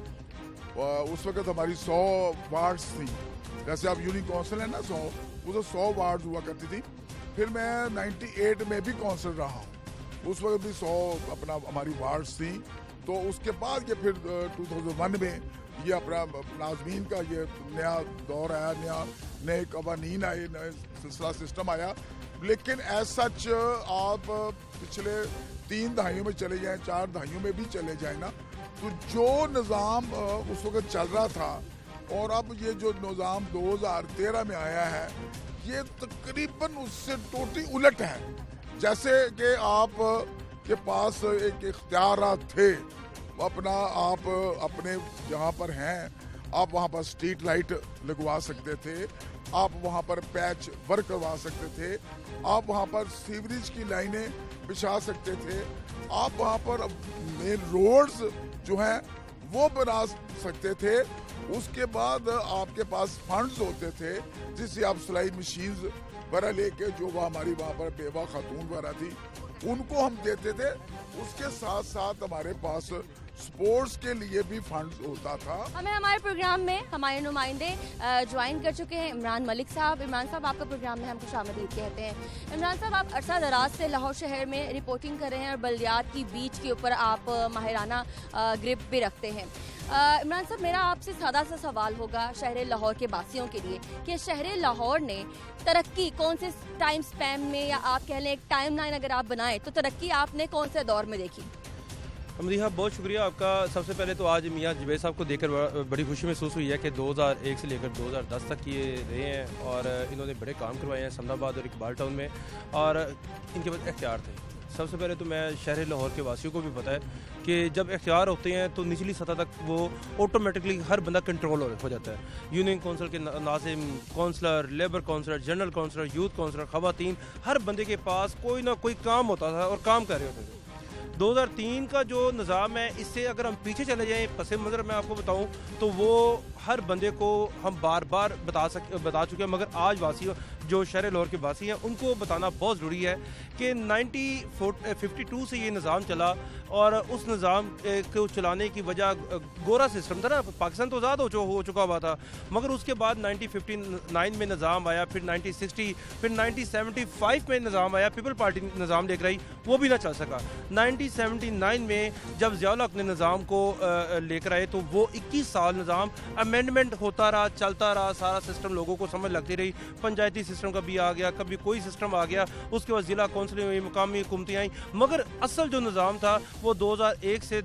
उस वक्त हमारी 100 वार्ड्स थी, जैसे आप यूनियन कौंसिल है ना 100, वो 100 वार्ड हुआ करती थी। फिर मैं 98 में भी कौंसलर रहा हूँ, उस वक्त भी 100 अपना हमारी वार्ड्स थी। तो उसके बाद ये फिर 2001 में ये अपना नाज़मीन का ये नया दौर आया, नए कवानीन आए, नए सिलसिला सिस्टम आया। लेकिन एज सच आप पिछले 3 दहाइयों में चले जाएं, 4 दहाइयों में भी चले जाएं ना, तो जो निज़ाम उस वक्त चल रहा था और अब ये जो निज़ाम 2013 में आया है, ये तकरीबन उससे टोटली उलट है। जैसे कि आप के पास एक इख्तियारात थे, अपना आप अपने जहाँ पर हैं आप वहाँ पर स्ट्रीट लाइट लगवा सकते थे, आप वहाँ पर पैच वर्क करवा सकते थे, आप वहाँ पर सीवरेज की लाइनें बिछा सकते थे, आप वहाँ पर मेन रोड्स जो हैं वो बना सकते थे। उसके बाद आपके पास फंड्स होते थे जिससे आप सिलाई मशीन्स वगैरह लेके, जो वो हमारी वहाँ पर बेवा खातून वगैरह थी, उनको हम देते थे। उसके साथ साथ हमारे पास स्पोर्ट्स के लिए भी फंड्स होता था। हमें हमारे प्रोग्राम में हमारे नुमाइंदे ज्वाइन कर चुके हैं। इमरान मलिक साहब। इमरान साहब, आपका प्रोग्राम में हम खुशामदीद कहते हैं। इमरान साहब, आप अरसा दराज से लाहौर शहर में रिपोर्टिंग कर रहे हैं और बल्दियात की बीच के ऊपर आप माहिराना ग्रिप भी रखते हैं। इमरान साहब, मेरा आपसे सादा सा सवाल होगा शहर लाहौर के बासियों के लिए कि शहर लाहौर ने तरक्की कौन से टाइम स्पैन में, या आप कह लें एक टाइम लाइन अगर आप बनाएं, तो तरक्की आपने कौन से दौर में देखी? अमरीहा, बहुत शुक्रिया आपका। सबसे पहले तो आज मियां जुबैर साहब को देखकर बड़ी खुशी महसूस हुई है कि 2001 से लेकर 2010 तक ये रहे हैं और इन्होंने बड़े काम करवाए हैं समनाबाद और इकबाल टाउन में, और इनके पास इख्तियार थे। सबसे पहले तो मैं शहर लाहौर के वासियों को भी पता है कि जब इख्तियार होते हैं तो निचली सतह तक वो ऑटोमेटिकली हर बंदा कंट्रोल हो जाता है। यूनियन कौंसिल के नाज़िम, councillor, labour councillor, general councillor, youth councillor, ख़वातीन, हर बंदे के पास कोई ना कोई काम होता था और काम कर रहे होते थे। 2003 का जो निज़ाम है, इससे अगर हम पीछे चले जाएं, पस मंज़र मैं आपको बताऊं तो वो हर बंदे को हम बार बार बता चुके हैं, मगर आज वासियों جو شہر لاہور کے واسی ہیں ان کو بتانا بہت ضروری ہے کہ 1952 سے یہ نظام چلا اور اس نظام کو چلانے کی وجہ گورا سسٹم تھا نا. پاکستان تو آزاد ہو چکا ہوا تھا, مگر اس کے بعد 1959 میں نظام آیا, پھر 1960, پھر 1975 میں نظام آیا, پیپل پارٹی نظام لے کر آئی, وہ بھی نہ چل سکا. 1979 میں جب ضیاء الحق نے نظام کو لے کر آئے تو وہ 21 سال نظام امینڈمنٹ ہوتا رہا, چلتا رہا, سارا سسٹم لوگوں کو سمجھ لگتی رہی. پنچایتی سسٹم کبھی آ گیا, کبھی کوئی سسٹم آ گیا, اس کے بعد ضلع کونسلیں ہوئی, مقامی حکومتیں آئیں, مگر اصل جو نظام تھا وہ 2001 سے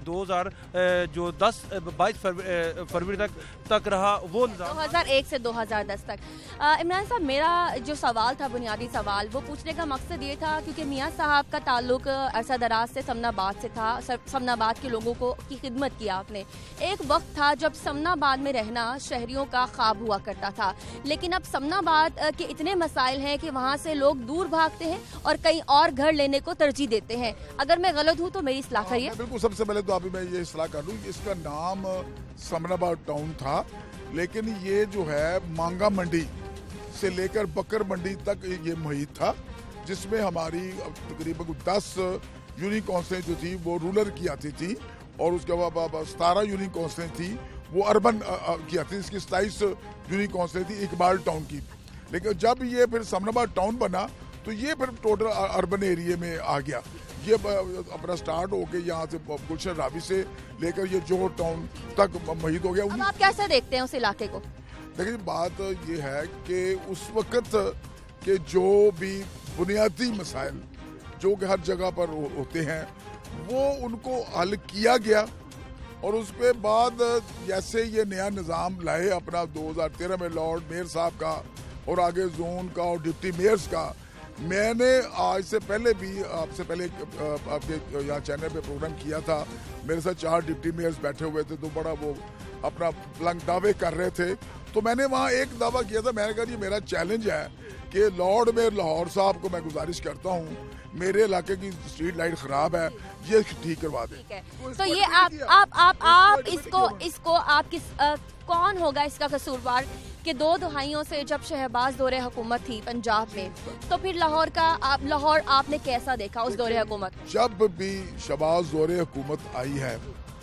22 فروری تک رہا. وہ نظام 2001 سے 2010 تک. عمران صاحب, میرا جو سوال تھا, بنیادی سوال, وہ پوچھنے کا مقصد یہ تھا کیونکہ میاں صاحب کا تعلق عرصہ دراز سے سمن آباد سے تھا. سمن آباد کے لوگوں کو کی خدمت کیا آپ نے. ایک وقت تھا جب سمن آباد میں رہنا شہریوں کا خواب ہوا کرتا تھا, لیکن اب سمن آباد کے اتنے مسائل ہیں کہ وہاں سے لوگ دور بھاگتے ہیں اور کہیں اور گھر لینے کو ترجیح دیتے ہیں. اگر میں غلط ہوں تو میری اصلاح کریے. بالکل, سب سے پہلے تو ابھی میں یہ اصلاح کر دوں, اس کا نام سمن آباد ٹاؤن تھا, لیکن یہ جو ہے مانگا منڈی سے لے کر بکر منڈی تک یہ محیط تھا, جس میں ہماری تقریباً 10 یونین کونسلیں جو تھی وہ رولر کی آتی تھی, اور اس کے بعد 17 یونین کونسلیں تھی وہ اربن کی آتی تھی. اس کی 27 یونین کونسلیں تھی اقبال ٹاؤن کی. لیکن جب یہ پھر سمن آباد ٹاؤن بنا تو یہ پھر ٹوٹل اربن ایریے میں آ گیا. یہ اپنا سٹارٹ ہو کے یہاں سے گلشن راوی سے لے کر یہ جوہر ٹاؤن تک محیط ہو گیا. اب آپ کیسے دیکھتے ہیں اس علاقے کو؟ دیکھیں, بات یہ ہے کہ اس وقت کہ جو بھی بنیادی مسائل جو کہ ہر جگہ پر ہوتے ہیں وہ ان کو حل کیا گیا, اور اس کے بعد جیسے یہ نیا نظام لائے اپنا 2013 میں لارڈ میئر صاحب کا اور آگے زون کا اور ڈپٹی میئرز کا. میں نے آج سے پہلے بھی آپ سے پہلے آپ کے یہاں چینل پہ پروگرام کیا تھا, میرے ساتھ 4 ڈپٹی میئرز بیٹھے ہوئے تھے, تو بڑا وہ اپنا بلند دعوے کر رہے تھے. تو میں نے وہاں ایک دعویٰ کیا تھا, میں نے کہا یہ میرا چیلنج ہے کہ لارڈ میئر لاہور صاحب کو میں گزارش کرتا ہوں میرے علاقے کی اسٹریٹ لائٹ خراب ہے, یہ ٹھیک کروا دیں. تو یہ آپ اس کو آپ کس کون ہوگا اس کا قصوروار کہ 2 دہائیوں سے جب شہباز دور حکومت تھی پنجاب میں, تو پھر لاہور آپ نے کیسا دیکھا اس دور حکومت؟ جب بھی شہباز دور حکومت آئی ہے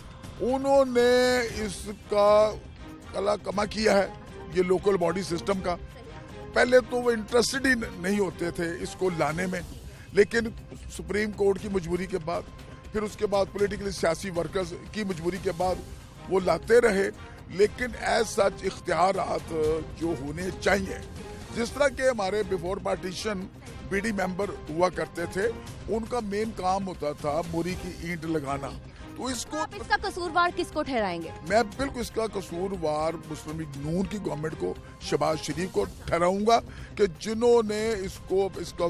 انہوں نے اس کا کلا کما کیا ہے, یہ لوکل باڈی سسٹم کا. پہلے تو وہ انٹرسٹڈ ہی نہیں ہوتے تھے اس کو لانے میں, لیکن سپریم کورٹ کی مجبوری کے بعد, پھر اس کے بعد پولیٹیکلی سیاسی ورکرز کی مجبوری کے بعد وہ لاتے رہے. لیکن ایز سچ اختیارات جو ہونے چاہیے, جس طرح کے ہمارے before partition B D member ہوا کرتے تھے, ان کا مین کام ہوتا تھا موری کی اینٹ لگانا. تو اس کا قصوروار کس کو ٹھہرائیں گے؟ میں بالکل اس کا قصوروار مسلم لیگ نون کی گورنمنٹ کو, شہباز شریف کو ٹھہراؤں گا کہ جنہوں نے اس کا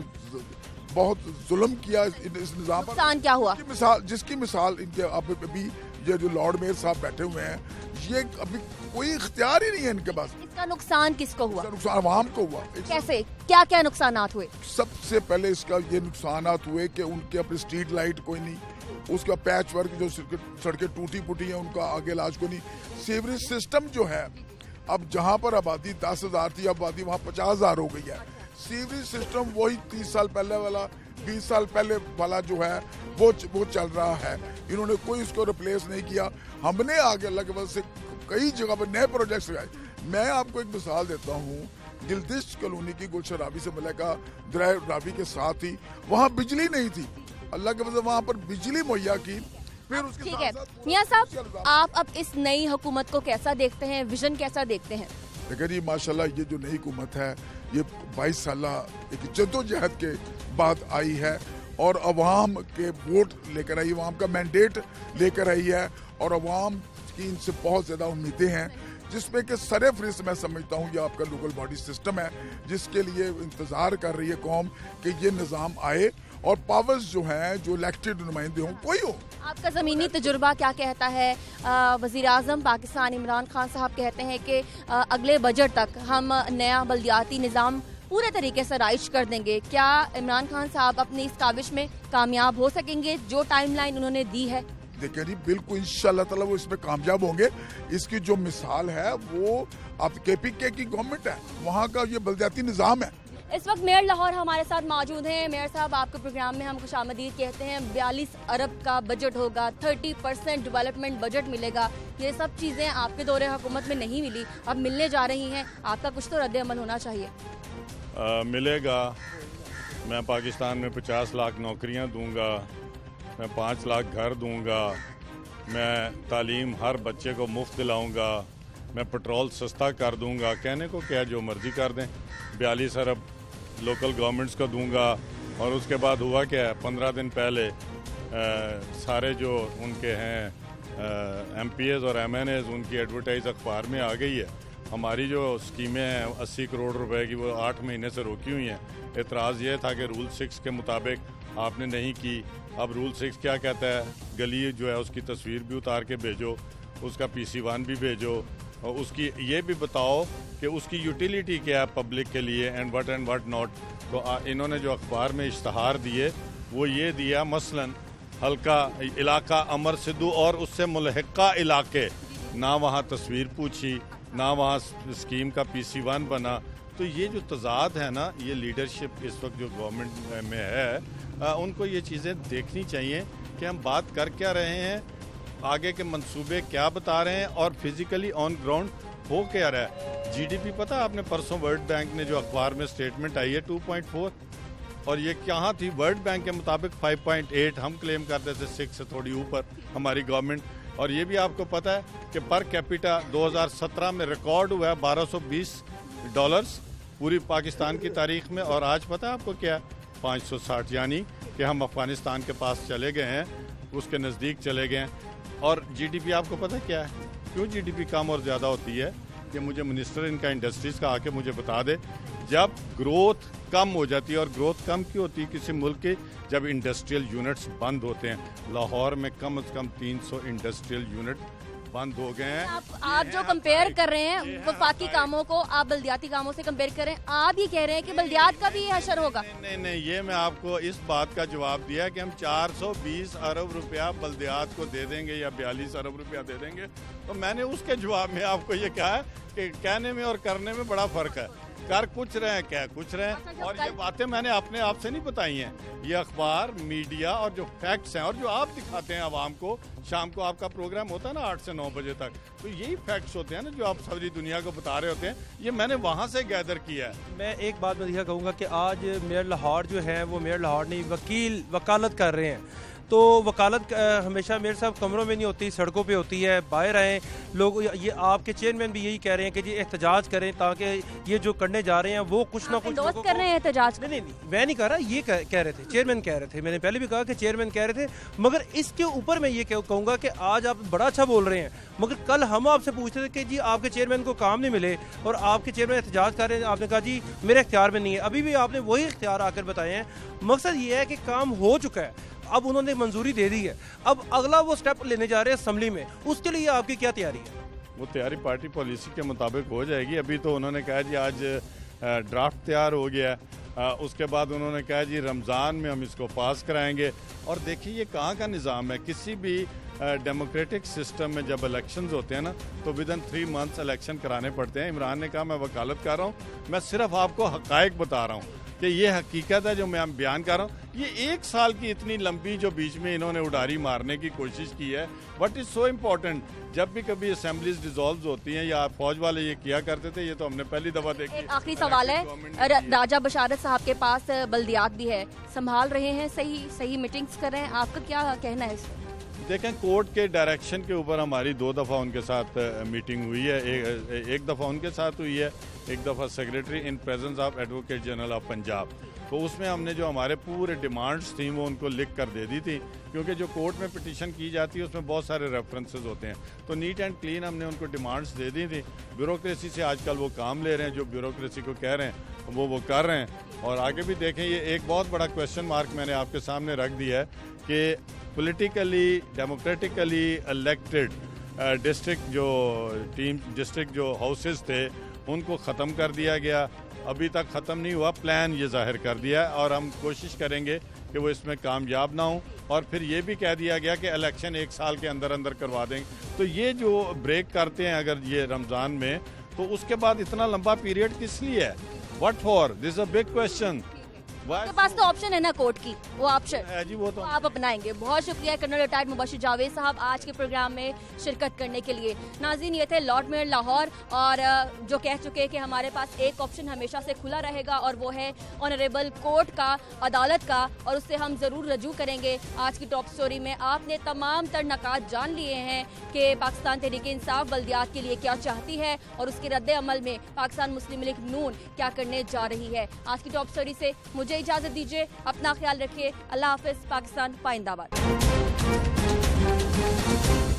بہت ظلم کیا اس نظام پر. نقصان کیا ہوا؟ جس کی مثال ان کے ابھی یہ جو لارڈ میئر صاحب بیٹھے ہوئے ہیں, یہ ابھی کوئی اختیار ہی نہیں ہے ان کے پاس. اس کا نقصان کس کو ہوا؟ نقصان عوام کو ہوا. کیسے, کیا نقصانات ہوئے؟ سب سے پہلے اس کا یہ نقصانات ہوئے کہ ان کے اپنی اسٹریٹ لائٹ کوئی نہیں, اس کا پیچ ورک جو سڑکیں ٹوٹی پوٹی ہیں ان کا آگے علاج کو نہیں. سیوریج سسٹم جو ہے, اب جہاں پر آبادی 10,000 تھی اب آبادی وہاں 50,000 ہو گئی ہے. سیوریج سسٹم وہی 30 سال پہلے والا 20 سال پہلے والا جو ہے وہ چل رہا ہے. انہوں نے کوئی اس کو ریپلیس نہیں کیا. ہم نے آگے اللہ کے وجہ سے کئی جگہ پر نئے پروجیکٹس لگائے. میں آپ کو ایک مثال دیتا ہوں, گلدش کالونی کی گلشن راوی سے ملکہ درائے راوی کے ساتھ ہی وہاں بجلی نہیں تھی, اللہ کے وجہ سے وہاں پر بجلی مہیا کی. پھر اس کے ٹھیک ہے میاں صاحب, آپ اب اس نئی حکومت کو کیسا دیکھتے ہیں, ویژن کیسا دیکھتے ہیں؟ لیکن جی ماشاءاللہ یہ جو نئی حکومت ہے یہ 22 سالہ ایک جدوجہد کے بعد آئی ہے, اور عوام کے ووٹ لے کر آئی, عوام کا مینڈیٹ لے کر آئی ہے, اور عوام کی ان سے بہت زیادہ امیدیں ہیں, جس میں کہ سر فہرست میں سمجھتا ہوں یہ آپ کا لوکل باڈی سسٹم ہے, جس کے لیے انتظار کر رہی ہے قوم کہ یہ نظام آئے اور پاورز جو ہیں جو الیکٹڈ نمائندے ہوں کوئی ہو. آپ کا زمینی تجربہ کیا کہتا ہے؟ وزیر اعظم پاکستان عمران خان صاحب کہتے ہیں کہ اگلے بجٹ تک ہم نیا بلدیاتی نظام پورے طریقے سے رائج کر دیں گے. کیا عمران خان صاحب اپنی اس کاوش میں کامیاب ہو سکیں گے جو ٹائم لائن انہوں نے دی ہے؟ دیکھیں جی بالکل انشاءاللہ تعالیٰ وہ اس میں کامیاب ہوں گے. اس کی جو مثال ہے وہ آپ کے پی کے کی گورنمنٹ ہے, وہاں کا یہ بلدیاتی نظام ہے, इस वक्त मेयर लाहौर हमारे साथ मौजूद हैं। मेयर साहब, आपके प्रोग्राम में हम खुशामदीद कहते हैं। 42 अरब का बजट होगा, 30% डेवलपमेंट बजट मिलेगा। ये सब चीज़ें आपके दौरे हुकूमत में नहीं मिली, अब मिलने जा रही हैं। आपका कुछ तो रद्द-ए-अमल होना चाहिए। मिलेगा। मैं पाकिस्तान में 50 लाख नौकरियां दूंगा, मैं 5 लाख घर दूंगा, मैं तालीम हर बच्चे को मुफ्त दिलाऊंगा, मैं पेट्रोल सस्ता कर दूंगा। कहने को क्या, जो मर्जी कर दें। 42 अरब लोकल गवर्नमेंट्स को दूंगा। और उसके बाद हुआ क्या है, 15 दिन पहले सारे जो उनके हैं MPs और MNAs, उनकी एडवर्टाइज अखबार में आ गई है। हमारी जो स्कीमें हैं 80 करोड़ रुपए की, वो 8 महीने से रोकी हुई हैं। एतराज़ ये था कि रूल 6 के मुताबिक आपने नहीं की। अब रूल 6 क्या कहता है, गली जो है उसकी तस्वीर भी उतार के भेजो, उसका PC1 भी भेजो, और उसकी ये भी बताओ कि उसकी यूटिलिटी क्या है पब्लिक के लिए, एंड व्हाट नॉट। तो इन्होंने जो अखबार में इश्तहार दिए वो ये दिया, मसलन हल्का इलाका अमर सिद्धू और उससे मुल्हिका इलाके, ना वहाँ तस्वीर पूछी, ना वहाँ स्कीम का PC1 बना। तो ये जो तजाद है ना, ये लीडरशिप इस वक्त जो गवर्नमेंट में है, उनको ये चीज़ें देखनी चाहिए कि हम बात कर क्या रहे हैं, आगे के मंसूबे क्या बता रहे हैं और फिजिकली ऑन ग्राउंड हो क्या रहा है। GDP पता है आपने, परसों वर्ल्ड बैंक ने जो अखबार में स्टेटमेंट आई है 2.4, और ये कहाँ थी, वर्ल्ड बैंक के मुताबिक 5.8, हम क्लेम करते थे 6 से थोड़ी ऊपर हमारी गवर्नमेंट। और ये भी आपको पता है कि पर कैपिटा 2017 में रिकॉर्ड हुआ है $1220 पूरी पाकिस्तान की तारीख में, और आज पता है आपको क्या है, 560, यानी कि हम अफगानिस्तान के पास चले गए हैं, उसके नज़दीक चले गए हैं। और GDP आपको पता है क्या है, क्यों GDP कम और ज़्यादा होती है, कि मुझे मिनिस्टर इनका इंडस्ट्रीज़ का आके मुझे बता दे। जब ग्रोथ कम हो जाती है, और ग्रोथ कम क्यों होती है किसी मुल्क की, जब इंडस्ट्रियल यूनिट्स बंद होते हैं। लाहौर में कम से कम 300 इंडस्ट्रियल यूनिट बंद हो गए हैं। आप जो कंपेयर कर रहे हैं वफाकी कामों को, आप बल्दियाती कामों से कंपेयर कर रहे हैं, आप ये कह रहे हैं कि बल्दियात का भी ये हशर होगा। नहीं, ये मैं आपको इस बात का जवाब दिया कि हम 420 अरब रुपया बल्दियात को दे देंगे या 42 अरब रुपया दे देंगे। तो मैंने उसके जवाब में आपको ये कहा है कि कहने में और करने में बड़ा फर्क है। कर कुछ रहे हैं, क्या कुछ रहे हैं। और ये बातें मैंने अपने आप से नहीं बताई हैं, ये अखबार, मीडिया और जो फैक्ट्स हैं, और जो आप दिखाते हैं आवाम को, शाम को आपका प्रोग्राम होता है ना 8 से 9 बजे तक, तो यही फैक्ट्स होते हैं ना जो आप सारी दुनिया को बता रहे होते हैं। ये मैंने वहाँ से गैदर किया है। मैं एक बात मैं कहूँगा कि आज मेयर लाहौर जो है वो मेयर लाहौर नहीं, वकालत कर रहे हैं। तो वकालत हमेशा मेयर साहब कमरों में नहीं होती, सड़कों पे होती है। बाहर आए लोग, ये आपके चेयरमैन भी यही कह रहे हैं कि जी एहतजाज करें, ताकि ये जो करने जा रहे हैं वो कुछ ना कुछ कर रहे हैं एहतजाज। नहीं, मैं नहीं कह रहा, ये कह रहे थे, चेयरमैन कह रहे थे। मैंने पहले भी कहा कि चेयरमैन कह रहे थे, मगर इसके ऊपर मैं ये कहूँगा कि आज आप बड़ा अच्छा बोल रहे हैं, मगर कल हम आपसे पूछते थे कि जी आपके चेयरमैन को काम नहीं मिले और आपके चेयरमैन एहतजाज कर रहे हैं, आपने कहा जी मेरे इख्तियार में नहीं है। अभी भी आपने वही इख्तियार आकर बताए हैं। मकसद ये है कि काम हो चुका है, अब उन्होंने मंजूरी दे दी है, अब अगला वो स्टेप लेने जा रहे हैं असेंबली में, उसके लिए आपकी क्या तैयारी है? वो तैयारी पार्टी पॉलिसी के मुताबिक हो जाएगी। अभी तो उन्होंने कहा जी आज ड्राफ्ट तैयार हो गया है, उसके बाद उन्होंने कहा जी रमज़ान में हम इसको पास कराएंगे। और देखिए ये कहाँ का निज़ाम है, किसी भी डेमोक्रेटिक सिस्टम में जब इलेक्शंस होते हैं ना, तो विदिन 3 मंथ्स इलेक्शन कराने पड़ते हैं। इमरान ने कहा मैं वकालत कर रहा हूँ, मैं सिर्फ आपको हक़ाइक़ बता रहा हूँ कि ये हकीकत है जो मैं बयान कर रहा हूँ। ये 1 साल की इतनी लंबी जो बीच में इन्होंने उड़ारी मारने की कोशिश की है, बट इज़ सो इम्पोर्टेंट। जब भी कभी असेंबलीज डिसॉल्व होती हैं या फौज वाले ये किया करते थे, ये तो हमने पहली दफ़ा देखी। आखिरी सवाल है, राजा बशारत साहब के पास बल्दियात भी है, संभाल रहे हैं, सही मीटिंग्स कर रहे हैं, आपका क्या कहना है इसमें? देखें, कोर्ट के डायरेक्शन के ऊपर हमारी 2 दफ़ा उनके साथ मीटिंग हुई है। एक दफ़ा उनके साथ हुई है, एक दफ़ा secretary in presence of advocate general of Punjab. तो उसमें हमने जो हमारे पूरे डिमांड्स थी वो उनको लिख कर दे दी थी, क्योंकि जो कोर्ट में पिटीशन की जाती है उसमें बहुत सारे रेफरेंसेस होते हैं। तो नीट एंड क्लीन हमने उनको डिमांड्स दे दी थी। ब्यूरोक्रेसी से आजकल वो काम ले रहे हैं, जो ब्यूरोक्रेसी को कह रहे हैं वो कर रहे हैं। और आगे भी देखें, ये एक बहुत बड़ा क्वेश्चन मार्क मैंने आपके सामने रख दिया है कि पोलिटिकली डेमोक्रेटिकली इलेक्टेड डिस्ट्रिक्ट जो हाउसेस थे उनको ख़त्म कर दिया गया। अभी तक ख़त्म नहीं हुआ, प्लान ये ज़ाहिर कर दिया है, और हम कोशिश करेंगे कि वो इसमें कामयाब ना हो। और फिर ये भी कह दिया गया कि इलेक्शन 1 साल के अंदर अंदर करवा देंगे। तो ये जो ब्रेक करते हैं अगर ये रमज़ान में, तो उसके बाद इतना लंबा पीरियड किस लिए है? What for? This is a big question. आपके पास तो ऑप्शन है ना कोर्ट की, वो ऑप्शन है जी, वो तो आप अपनाएंगे। बहुत शुक्रिया कर्नल रिटायर्ड मुबशिर जावेद साहब आज के प्रोग्राम में शिरकत करने के लिए। नाज़रीन, ये थे लॉर्ड मेयर लाहौर और जो कह चुके कि हमारे पास एक ऑप्शन हमेशा से खुला रहेगा और वो है ऑनरेबल कोर्ट का, अदालत का, और उससे हम ज़रूर रजू करेंगे। आज की टॉप स्टोरी में आपने तमाम तर नकात जान लिए हैं कि पाकिस्तान तहरीक इंसाफ बल्दियात के लिए क्या चाहती है और उसके रद्द अमल में पाकिस्तान मुस्लिम लीग नून क्या करने जा रही है। आज की टॉप स्टोरी से मुझे इजाजत दीजिए, अपना ख्याल रखिए। अल्लाह हाफिज। पाकिस्तान पाइंदाबाद।